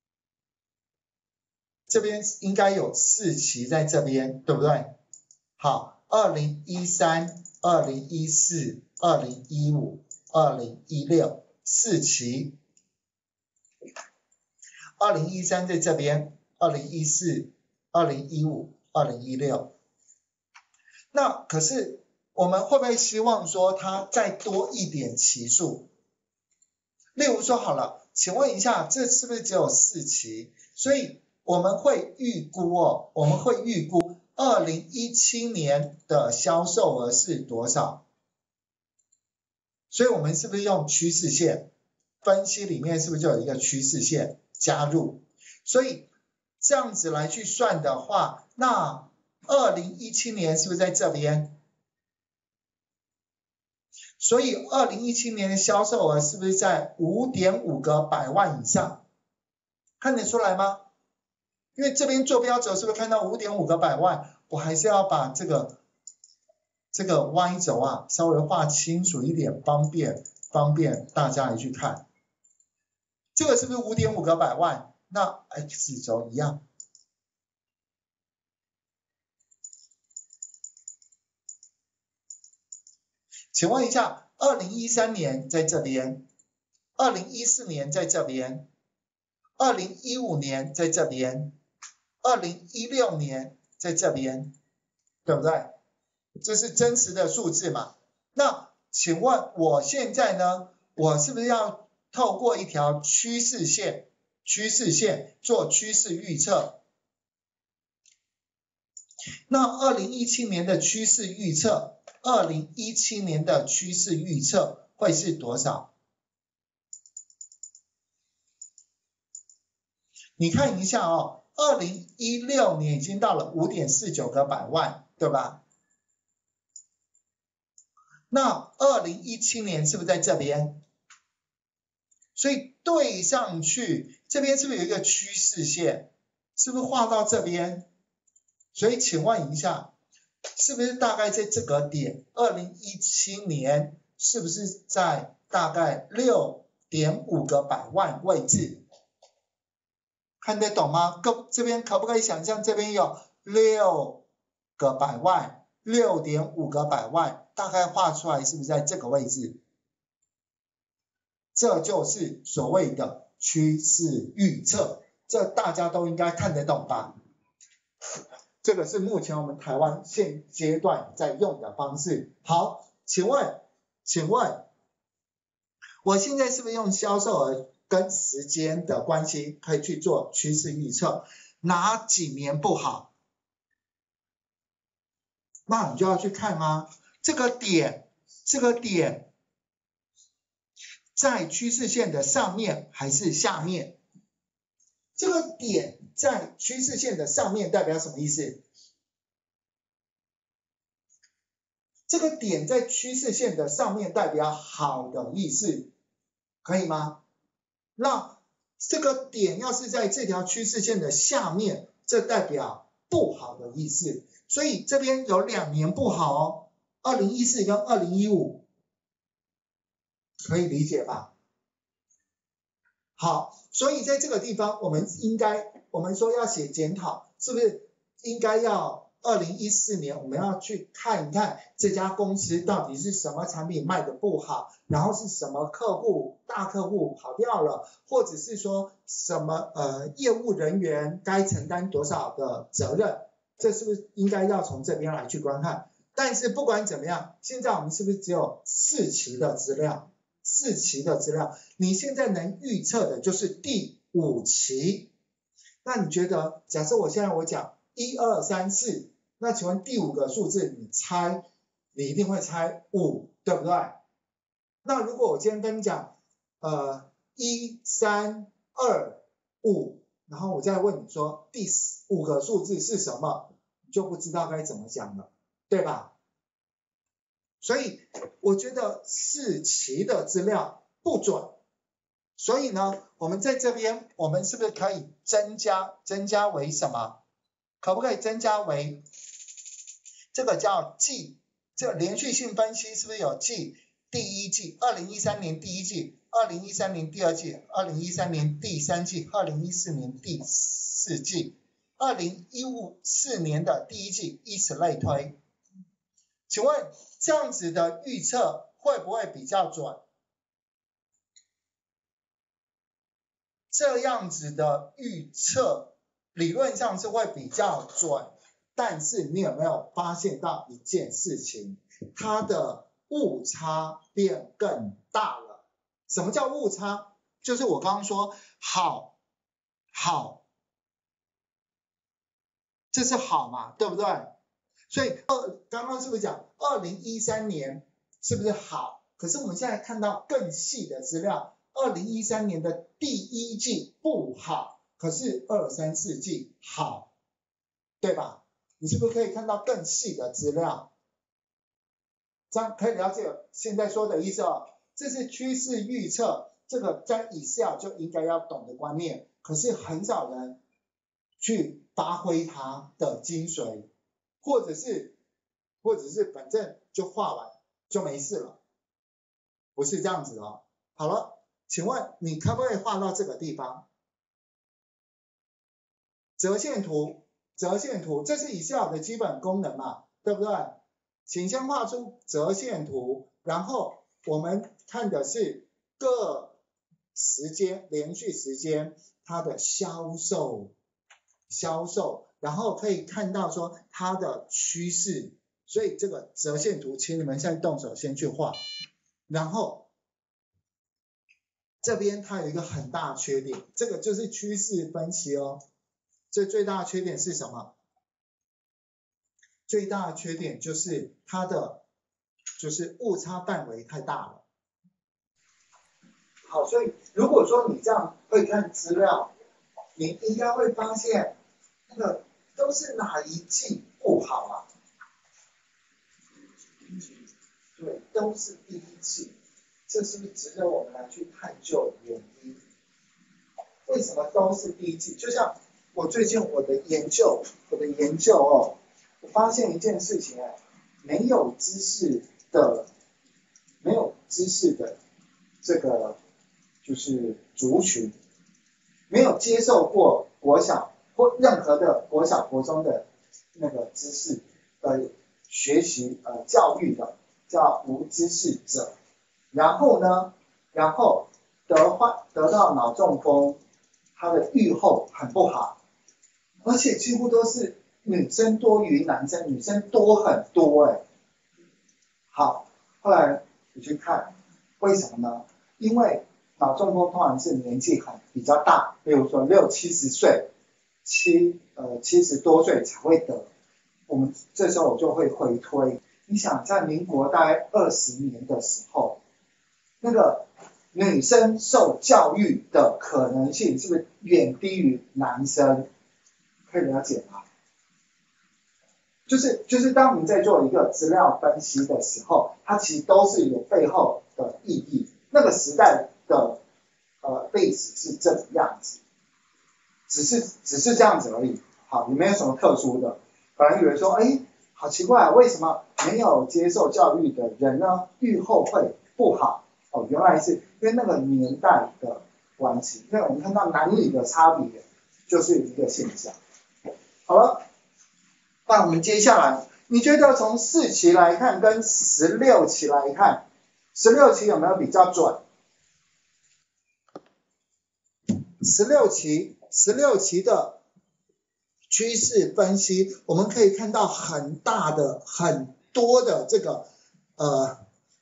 这边应该有四期在这边，对不对？好，二零一三、二零一四、二零一五、二零一六，四期。二零一三在这边，二零一四、二零一五、二零一六。那可是我们会不会希望说它再多一点期数？例如说好了，请问一下，这是不是只有四期？所以我们会预估哦，我们会预估二零一七年的销售额是多少？所以我们是不是用趋势线分析里面是不是就有一个趋势线加入？所以这样子来去算的话，那二零一七年是不是在这边？所以二零一七年的销售额是不是在 五点五 个百万以上？看得出来吗？因为这边坐标轴是不是看到 五点五 个百万？我还是要把这个这个 Y 轴啊稍微画清楚一点，方便方便大家来去看。这个是不是 五点五 个百万？那 X 轴一样。请问一下，二零一三年在这边，二零一四年在这边，二零一五年在这边，二零一六年在这边，对不对？这是真实的数字嘛？那请问我现在呢，我是不是要透过一条趋势线，趋势线做趋势预测？那二零一七年的趋势预测，二零一七年的趋势预测会是多少？你看一下哦，二零一六年已经到了 五点四九 个百万，对吧？那二零一七年是不是在这边？所以对上去，这边是不是有一个趋势线？是不是画到这边？所以请问一下，是不是大概在这个点，二零一七年是不是在大概 六点五 个百万位置？看得懂吗？各这边可不可以想象这边有六个百万， 六点五 个百万，大概画出来是不是在这个位置？这就是所谓的趋势预测，这大家都应该看得懂吧？ 这个是目前我们台湾现阶段在用的方式。好，请问，请问，我现在是不是用销售额跟时间的关系可以去做趋势预测？哪几年不好？那你就要去看啊，这个点，这个点在趋势线的上面还是下面？这个点在趋势线的上面代表什么意思？这个点在趋势线的上面代表好的意思，可以吗？那这个点要是在这条趋势线的下面，这代表不好的意思。所以这边有两年不好哦，二零一四跟二零一五，可以理解吧？好，所以在这个地方我们应该，我们说要写检讨，是不是应该要二零一四年我们要去看一看这家公司到底是什么产品卖的不好，然后是什么客户大客户跑掉了，或者是说什么呃业务人员该承担多少的责任，这是不是应该要从这边来去观看？但是不管怎么样，现在我们是不是只有四期的资料？四期的资料，你现在能预测的就是第五期。那你觉得，假设我现在我讲一二三四，那请问第五个数字你猜，你一定会猜五，对不对？那如果我今天跟你讲，呃一三二五，然后我再问你说第五个数字是什么，你就不知道该怎么讲了，对吧？所以我觉得四期的资料不准，所以呢，我们在这边我们是不是可以增加增加为什么？可不可以增加为这个叫季？这个连续性分析是不是有季？第一季，二零一三年第一季，二零一三年第二季，二零一三年第三季，二零一四年第四季，二零一四年的第一季，以此类推。请问这样子的预测会不会比较准？这样子的预测理论上是会比较准，但是你有没有发现到一件事情？它的误差变更大了。什么叫误差？就是我刚刚说好，好，这是好嘛，对不对？所以二刚刚是不是讲二零一三年是不是好？可是我们现在看到更细的资料，二零一三年的第一季不好，可是二三四季好，对吧？你是不是可以看到更细的资料？这样可以了解现在说的意思哦。这是趋势预测，这个在 Excel 就应该要懂的观念，可是很少人去发挥它的精髓。或者是，或者是反正就画完就没事了，不是这样子哦。好了，请问你可不可以画到这个地方？折线图，折线图，这是Excel的基本功能嘛，对不对？请先画出折线图，然后我们看的是各时间连续时间它的销售，销售。然后可以看到说它的趋势，所以这个折线图，请你们现在动手先去画。然后这边它有一个很大的缺点，这个就是趋势分析哦。这最大的缺点是什么？最大的缺点就是它的就是误差范围太大了。好，所以如果说你这样会看资料，你应该会发现那个。都是哪一季不好啊？对，都是第一季，这是不是值得我们来去探究原因？为什么都是第一季？就像我最近我的研究，我的研究哦，我发现一件事情哎，没有知识的，没有知识的这个就是族群，没有接受过国小。或任何的国小国中的那个知识呃学习呃教育的叫无知识者，然后呢，然后得患得到脑中风，他的预后很不好，而且几乎都是女生多于男生，女生多很多哎。好，后来我去看，为什么呢？因为脑中风通常是年纪很比较大，比如说六七十岁，七呃七十多岁才会得。我们这时候我就会回推，你想在民国大概二十年的时候，那个女生受教育的可能性是不是远低于男生？可以了解吗？就是就是当我们在做一个资料分析的时候，它其实都是有背后的意义。那个时代的呃历史是这个样子，只是只是这样子而已。好，也没有什么特殊的。本来以为说，哎，好奇怪，为什么没有接受教育的人呢，预后会不好？哦，原来是因为那个年代的关系。因为我们看到男女的差别就是一个现象。好了。那我们接下来，你觉得从四期来看跟十六期来看，十六期有没有比较准？十六期，十六期的趋势分析，我们可以看到很大的、很多的这个呃，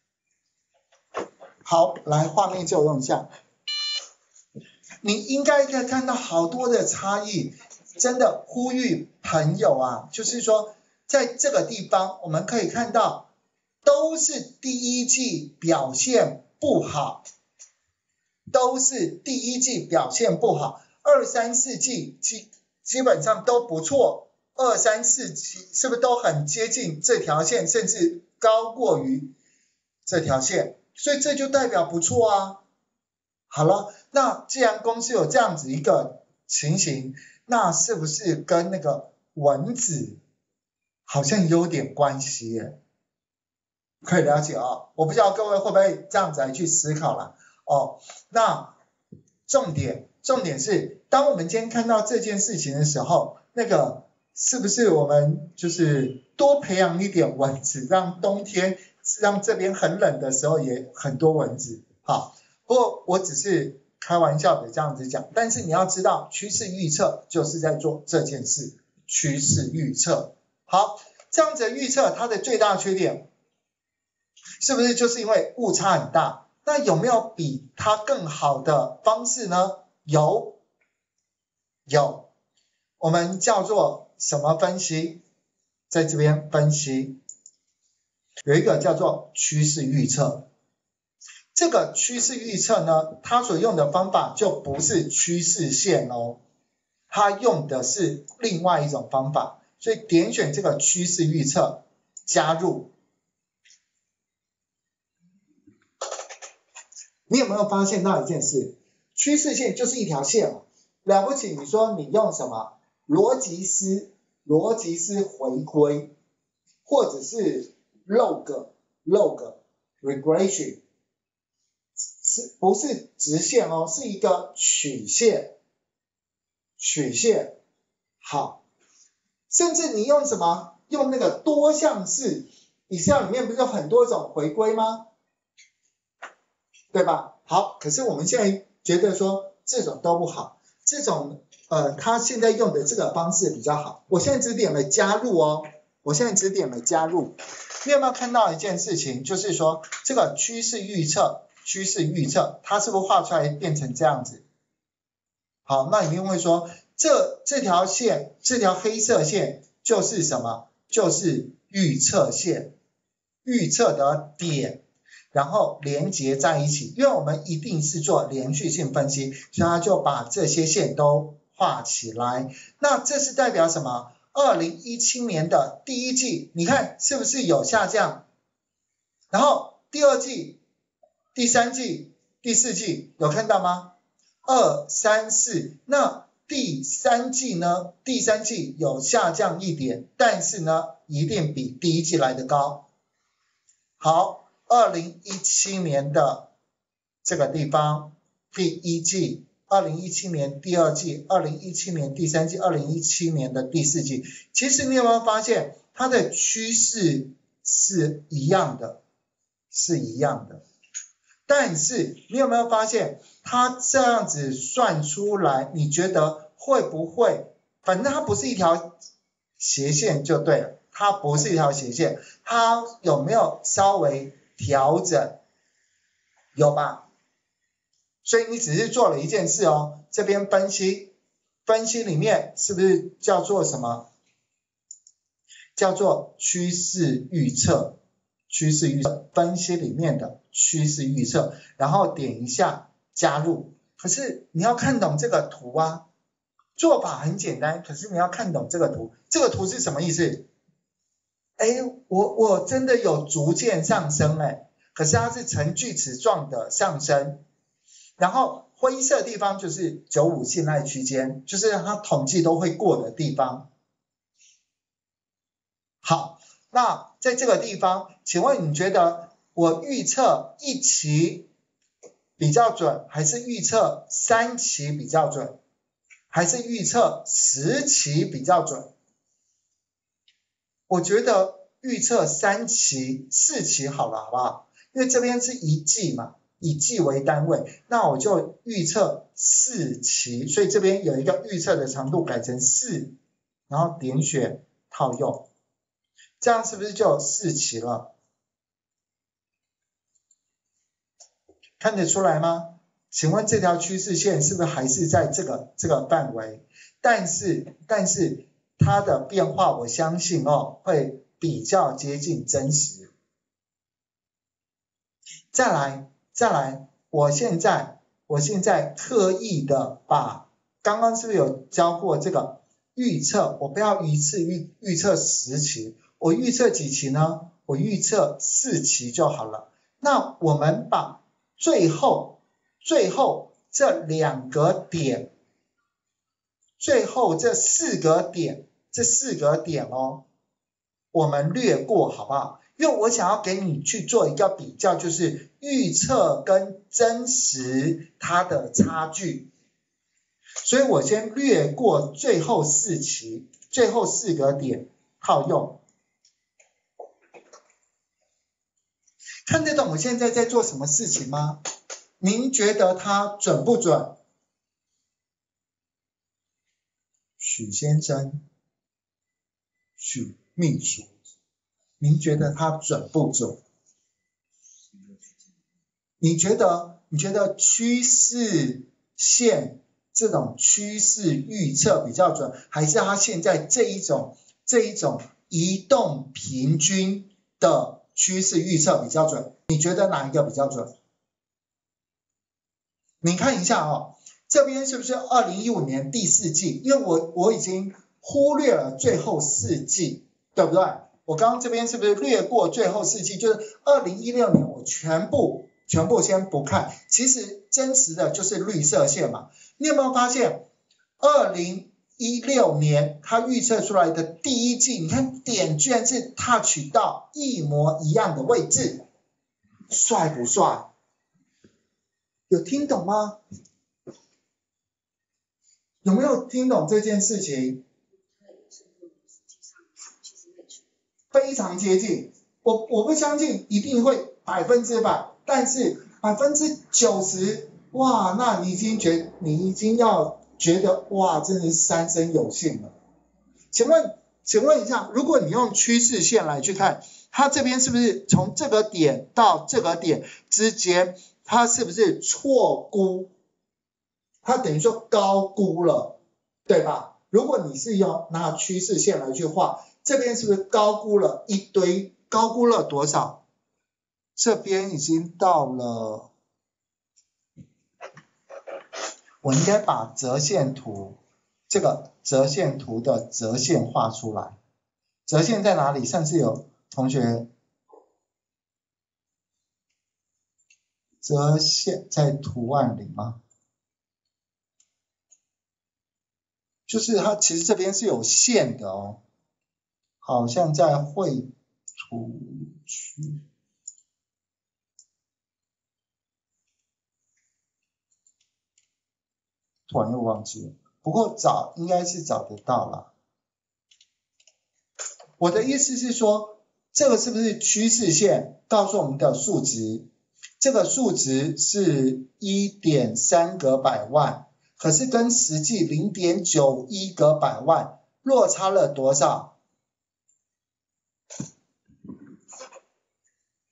好，来画面就用一下，你应该可以看到好多的差异。真的呼吁朋友啊，就是说在这个地方我们可以看到都是第一季表现不好，都是第一季表现不好，二三四季基基本上都不错，二三四季是不是都很接近这条线，甚至高过于这条线，所以这就代表不错啊。好了，那既然公司有这样子一个情形，那是不是跟那个蚊子好像有点关系耶？可以了解啊，我不知道各位会不会这样子来去思考了哦。那重点重点是，当我们今天看到这件事情的时候，那个是不是我们就是多培养一点蚊子，让冬天让这边很冷的时候也很多蚊子。好，不过我只是开玩笑的这样子讲，但是你要知道趋势预测就是在做这件事，趋势预测。好，这样子的预测它的最大缺点是不是就是因为误差很大？那有没有比它更好的方式呢？有，有，我们叫做什么分析？在这边分析有一个叫做趋势预测。这个趋势预测呢，它所用的方法就不是趋势线哦，它用的是另外一种方法，所以点选这个趋势预测，加入。你有没有发现到一件事？趋势线就是一条线哦，了不起，你说你用什么逻辑思、逻辑思回归，或者是 log、log regression。是不是直线哦？是一个曲线，曲线。好，甚至你用什么？用那个多项式 ，Excel 里面不是有很多种回归吗？对吧？好，可是我们现在觉得说这种都不好，这种呃，他现在用的这个方式比较好。我现在只点了加入哦，我现在只点了加入。你有没有看到一件事情？就是说这个趋势预测。趋势预测，它是不是画出来变成这样子？好，那你一定会说，这这条线，这条黑色线就是什么？就是预测线，预测的点，然后连接在一起。因为我们一定是做连续性分析，所以它就把这些线都画起来。那这是代表什么？二零一七年的第一季，你看是不是有下降？然后第二季。第三季、第四季有看到吗？二、三、四，那第三季呢？第三季有下降一点，但是呢，一定比第一季来得高。好，二零一七年的这个地方，第一季，二零一七年第二季，二零一七年第三季，二零一七年的第四季，其实你有没有发现它的趋势是一样的，是一样的。但是你有没有发现，它这样子算出来，你觉得会不会？反正它不是一条斜线就对了，它不是一条斜线，它有没有稍微调整？有吧？所以你只是做了一件事哦，这边分析，分析里面是不是叫做什么？叫做趋势预测，趋势预测分析里面的趋势预测，然后点一下加入。可是你要看懂这个图啊，做法很简单，可是你要看懂这个图，这个图是什么意思？哎，我我真的有逐渐上升哎，可是它是呈锯齿状的上升，然后灰色地方就是九五信赖区间，就是它统计都会过的地方。好，那在这个地方，请问你觉得我预测一期比较准，还是预测三期比较准，还是预测十期比较准？我觉得预测三期、四期好了，好不好？因为这边是一季嘛，以季为单位，那我就预测四期，所以这边有一个预测的长度改成四，然后点选套用，这样是不是就有四期了？看得出来吗？请问这条趋势线是不是还是在这个这个范围？但是但是它的变化，我相信哦会比较接近真实。再来再来，我现在我现在刻意的把刚刚是不是有教过这个预测？我不要一次预预测十期，我预测几期呢？我预测四期就好了。那我们把最后最后这两个点，最后这四个点，这四个点哦，我们略过好不好？因为我想要给你去做一个比较，就是预测跟真实它的差距，所以我先略过最后四期，最后四个点套用。看得懂我现在在做什么事情吗？您觉得它准不准？许先生，许秘书，您觉得它准不准？你觉得你觉得趋势线这种趋势预测比较准，还是它现在这一种这一种移动平均的趋势预测比较准？你觉得哪一个比较准？你看一下哦，这边是不是二零一五年第四季？因为我我已经忽略了最后四季，对不对？我刚刚这边是不是略过最后四季？就是二零一六年我全部全部先不看，其实真实的就是绿色线嘛。你有没有发现二零一六年它预测出来的第一季，你看点居然是 touch 到一模一样的位置，帅不帅？有听懂吗？有没有听懂这件事情？非常接近，我我不相信一定会百分之百，但是百分之九十，哇，那你已经觉你已经要觉得哇，真的是三生有幸了。请问，请问一下，如果你用趋势线来去看，它这边是不是从这个点到这个点之间，它是不是错估？它等于说高估了，对吧？如果你是用拿趋势线来去画，这边是不是高估了一堆？高估了多少？这边已经到了，我应该把折线图，这个折线图的折线画出来。折线在哪里？上次有同学，折线在图案里吗？就是它其实这边是有线的哦，好像在绘图区，突然又忘记了，不过找应该是找得到了。我的意思是说，这个是不是趋势线告诉我们的数值？这个数值是 一点三 个百万，可是跟实际 零点九一 个百万落差了多少？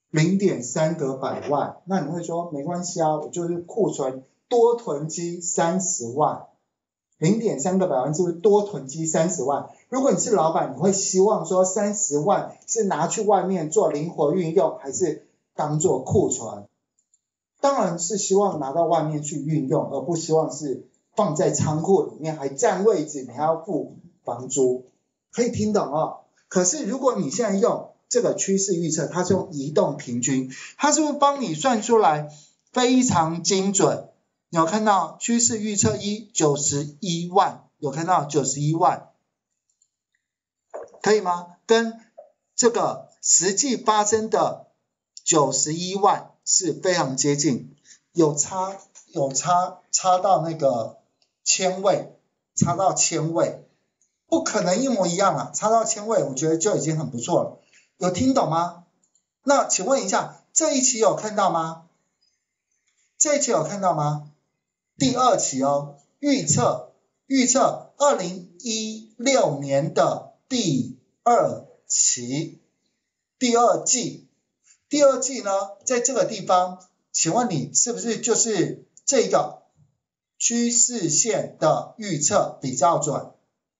零点三个百万，那你会说没关系啊，我就是库存多囤积三十万，零点三个百万是不是多囤积三十万？如果你是老板，你会希望说三十万是拿去外面做灵活运用，还是当做库存？当然是希望拿到外面去运用，而不希望是放在仓库里面还占位置，你还要付房租，可以听懂哦。可是如果你现在用这个趋势预测，它是用移动平均，它是不是帮你算出来非常精准？你有看到趋势预测一九十一万，有看到九十一万，可以吗？跟这个实际发生的九十一万是非常接近，有差有差差到那个千位，差到千位，不可能一模一样啊，差到千位，我觉得就已经很不错了。有听懂吗？那请问一下，这一期有看到吗？这一期有看到吗？第二期哦，预测预测二零一六年的第二期，第二季，第二季呢，在这个地方，请问你是不是就是这个趋势线的预测比较准，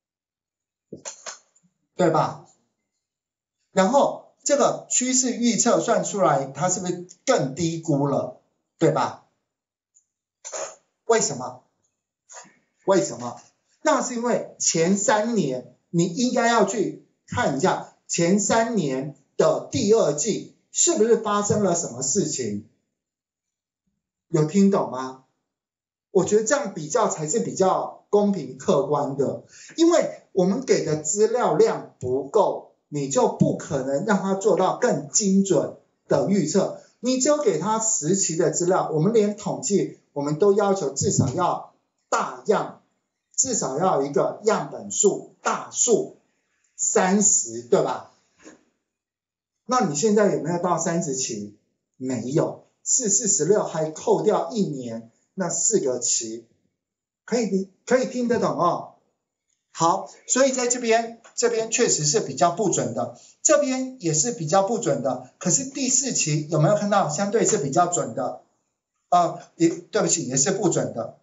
对吧？然后这个趋势预测算出来，它是不是更低估了，对吧？为什么？为什么？那是因为前三年你应该要去看一下前三年的第二季是不是发生了什么事情，有听懂吗？我觉得这样比较才是比较公平客观的，因为我们给的资料量不够，你就不可能让它做到更精准的预测。你只有给他十期的资料，我们连统计我们都要求至少要大样，至少要一个样本数大数三十，对吧？那你现在有没有到三十期？没有，四四十六还扣掉一年，那四个期，可以可以听得懂哦。好，所以在这边这边确实是比较不准的，这边也是比较不准的，可是第四期有没有看到相对是比较准的？呃，也对不起，也是不准的。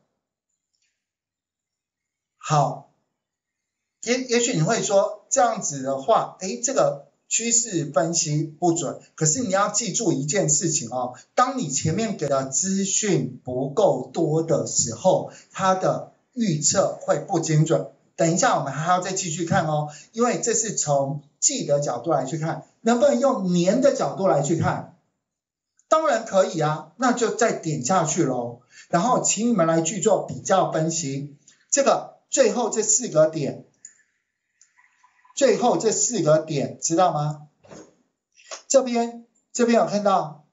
好，也也许你会说这样子的话，诶，这个趋势分析不准，可是你要记住一件事情哦，当你前面给的资讯不够多的时候，它的预测会不精准。等一下我们还要再继续看哦，因为这是从季的角度来去看，能不能用年的角度来去看？当然可以啊，那就再点下去咯，然后请你们来去做比较分析，这个最后这四个点，最后这四个点知道吗？这边这边有看到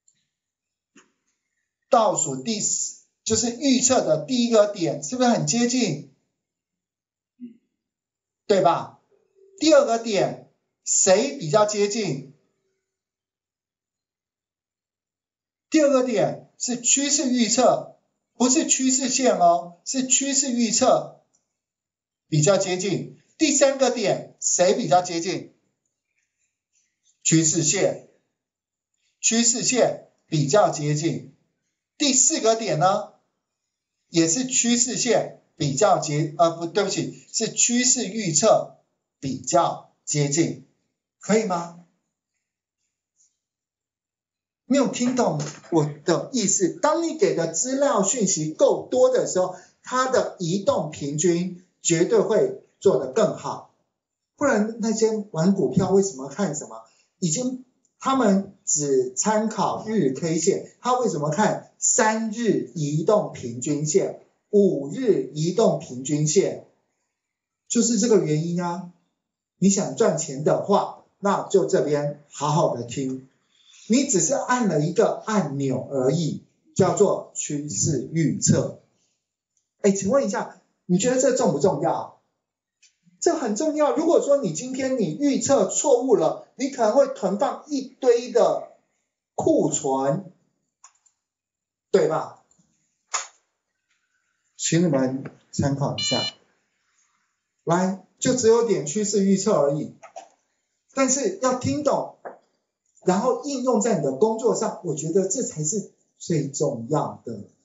倒数第四，就是预测的第一个点，是不是很接近？对吧？第二个点谁比较接近？第二个点是趋势预测，不是趋势线哦，是趋势预测比较接近。第三个点谁比较接近？趋势线，趋势线比较接近。第四个点呢，也是趋势线比较接，呃不对不起，是趋势预测比较接近，可以吗？没有听懂我的意思，当你给的资料讯息够多的时候，它的移动平均绝对会做得更好，不然那些玩股票为什么看什么？已经他们只参考日 K 线，他为什么看三日移动平均线、五日移动平均线？就是这个原因啊。你想赚钱的话，那就这边好好的听。你只是按了一个按钮而已，叫做趋势预测。哎，请问一下，你觉得这重不重要？这很重要。如果说你今天你预测错误了，你可能会囤放一堆的库存，对吧？请你们参考一下。来，就只有点趋势预测而已，但是要听懂然后应用在你的工作上，我觉得这才是最重要的。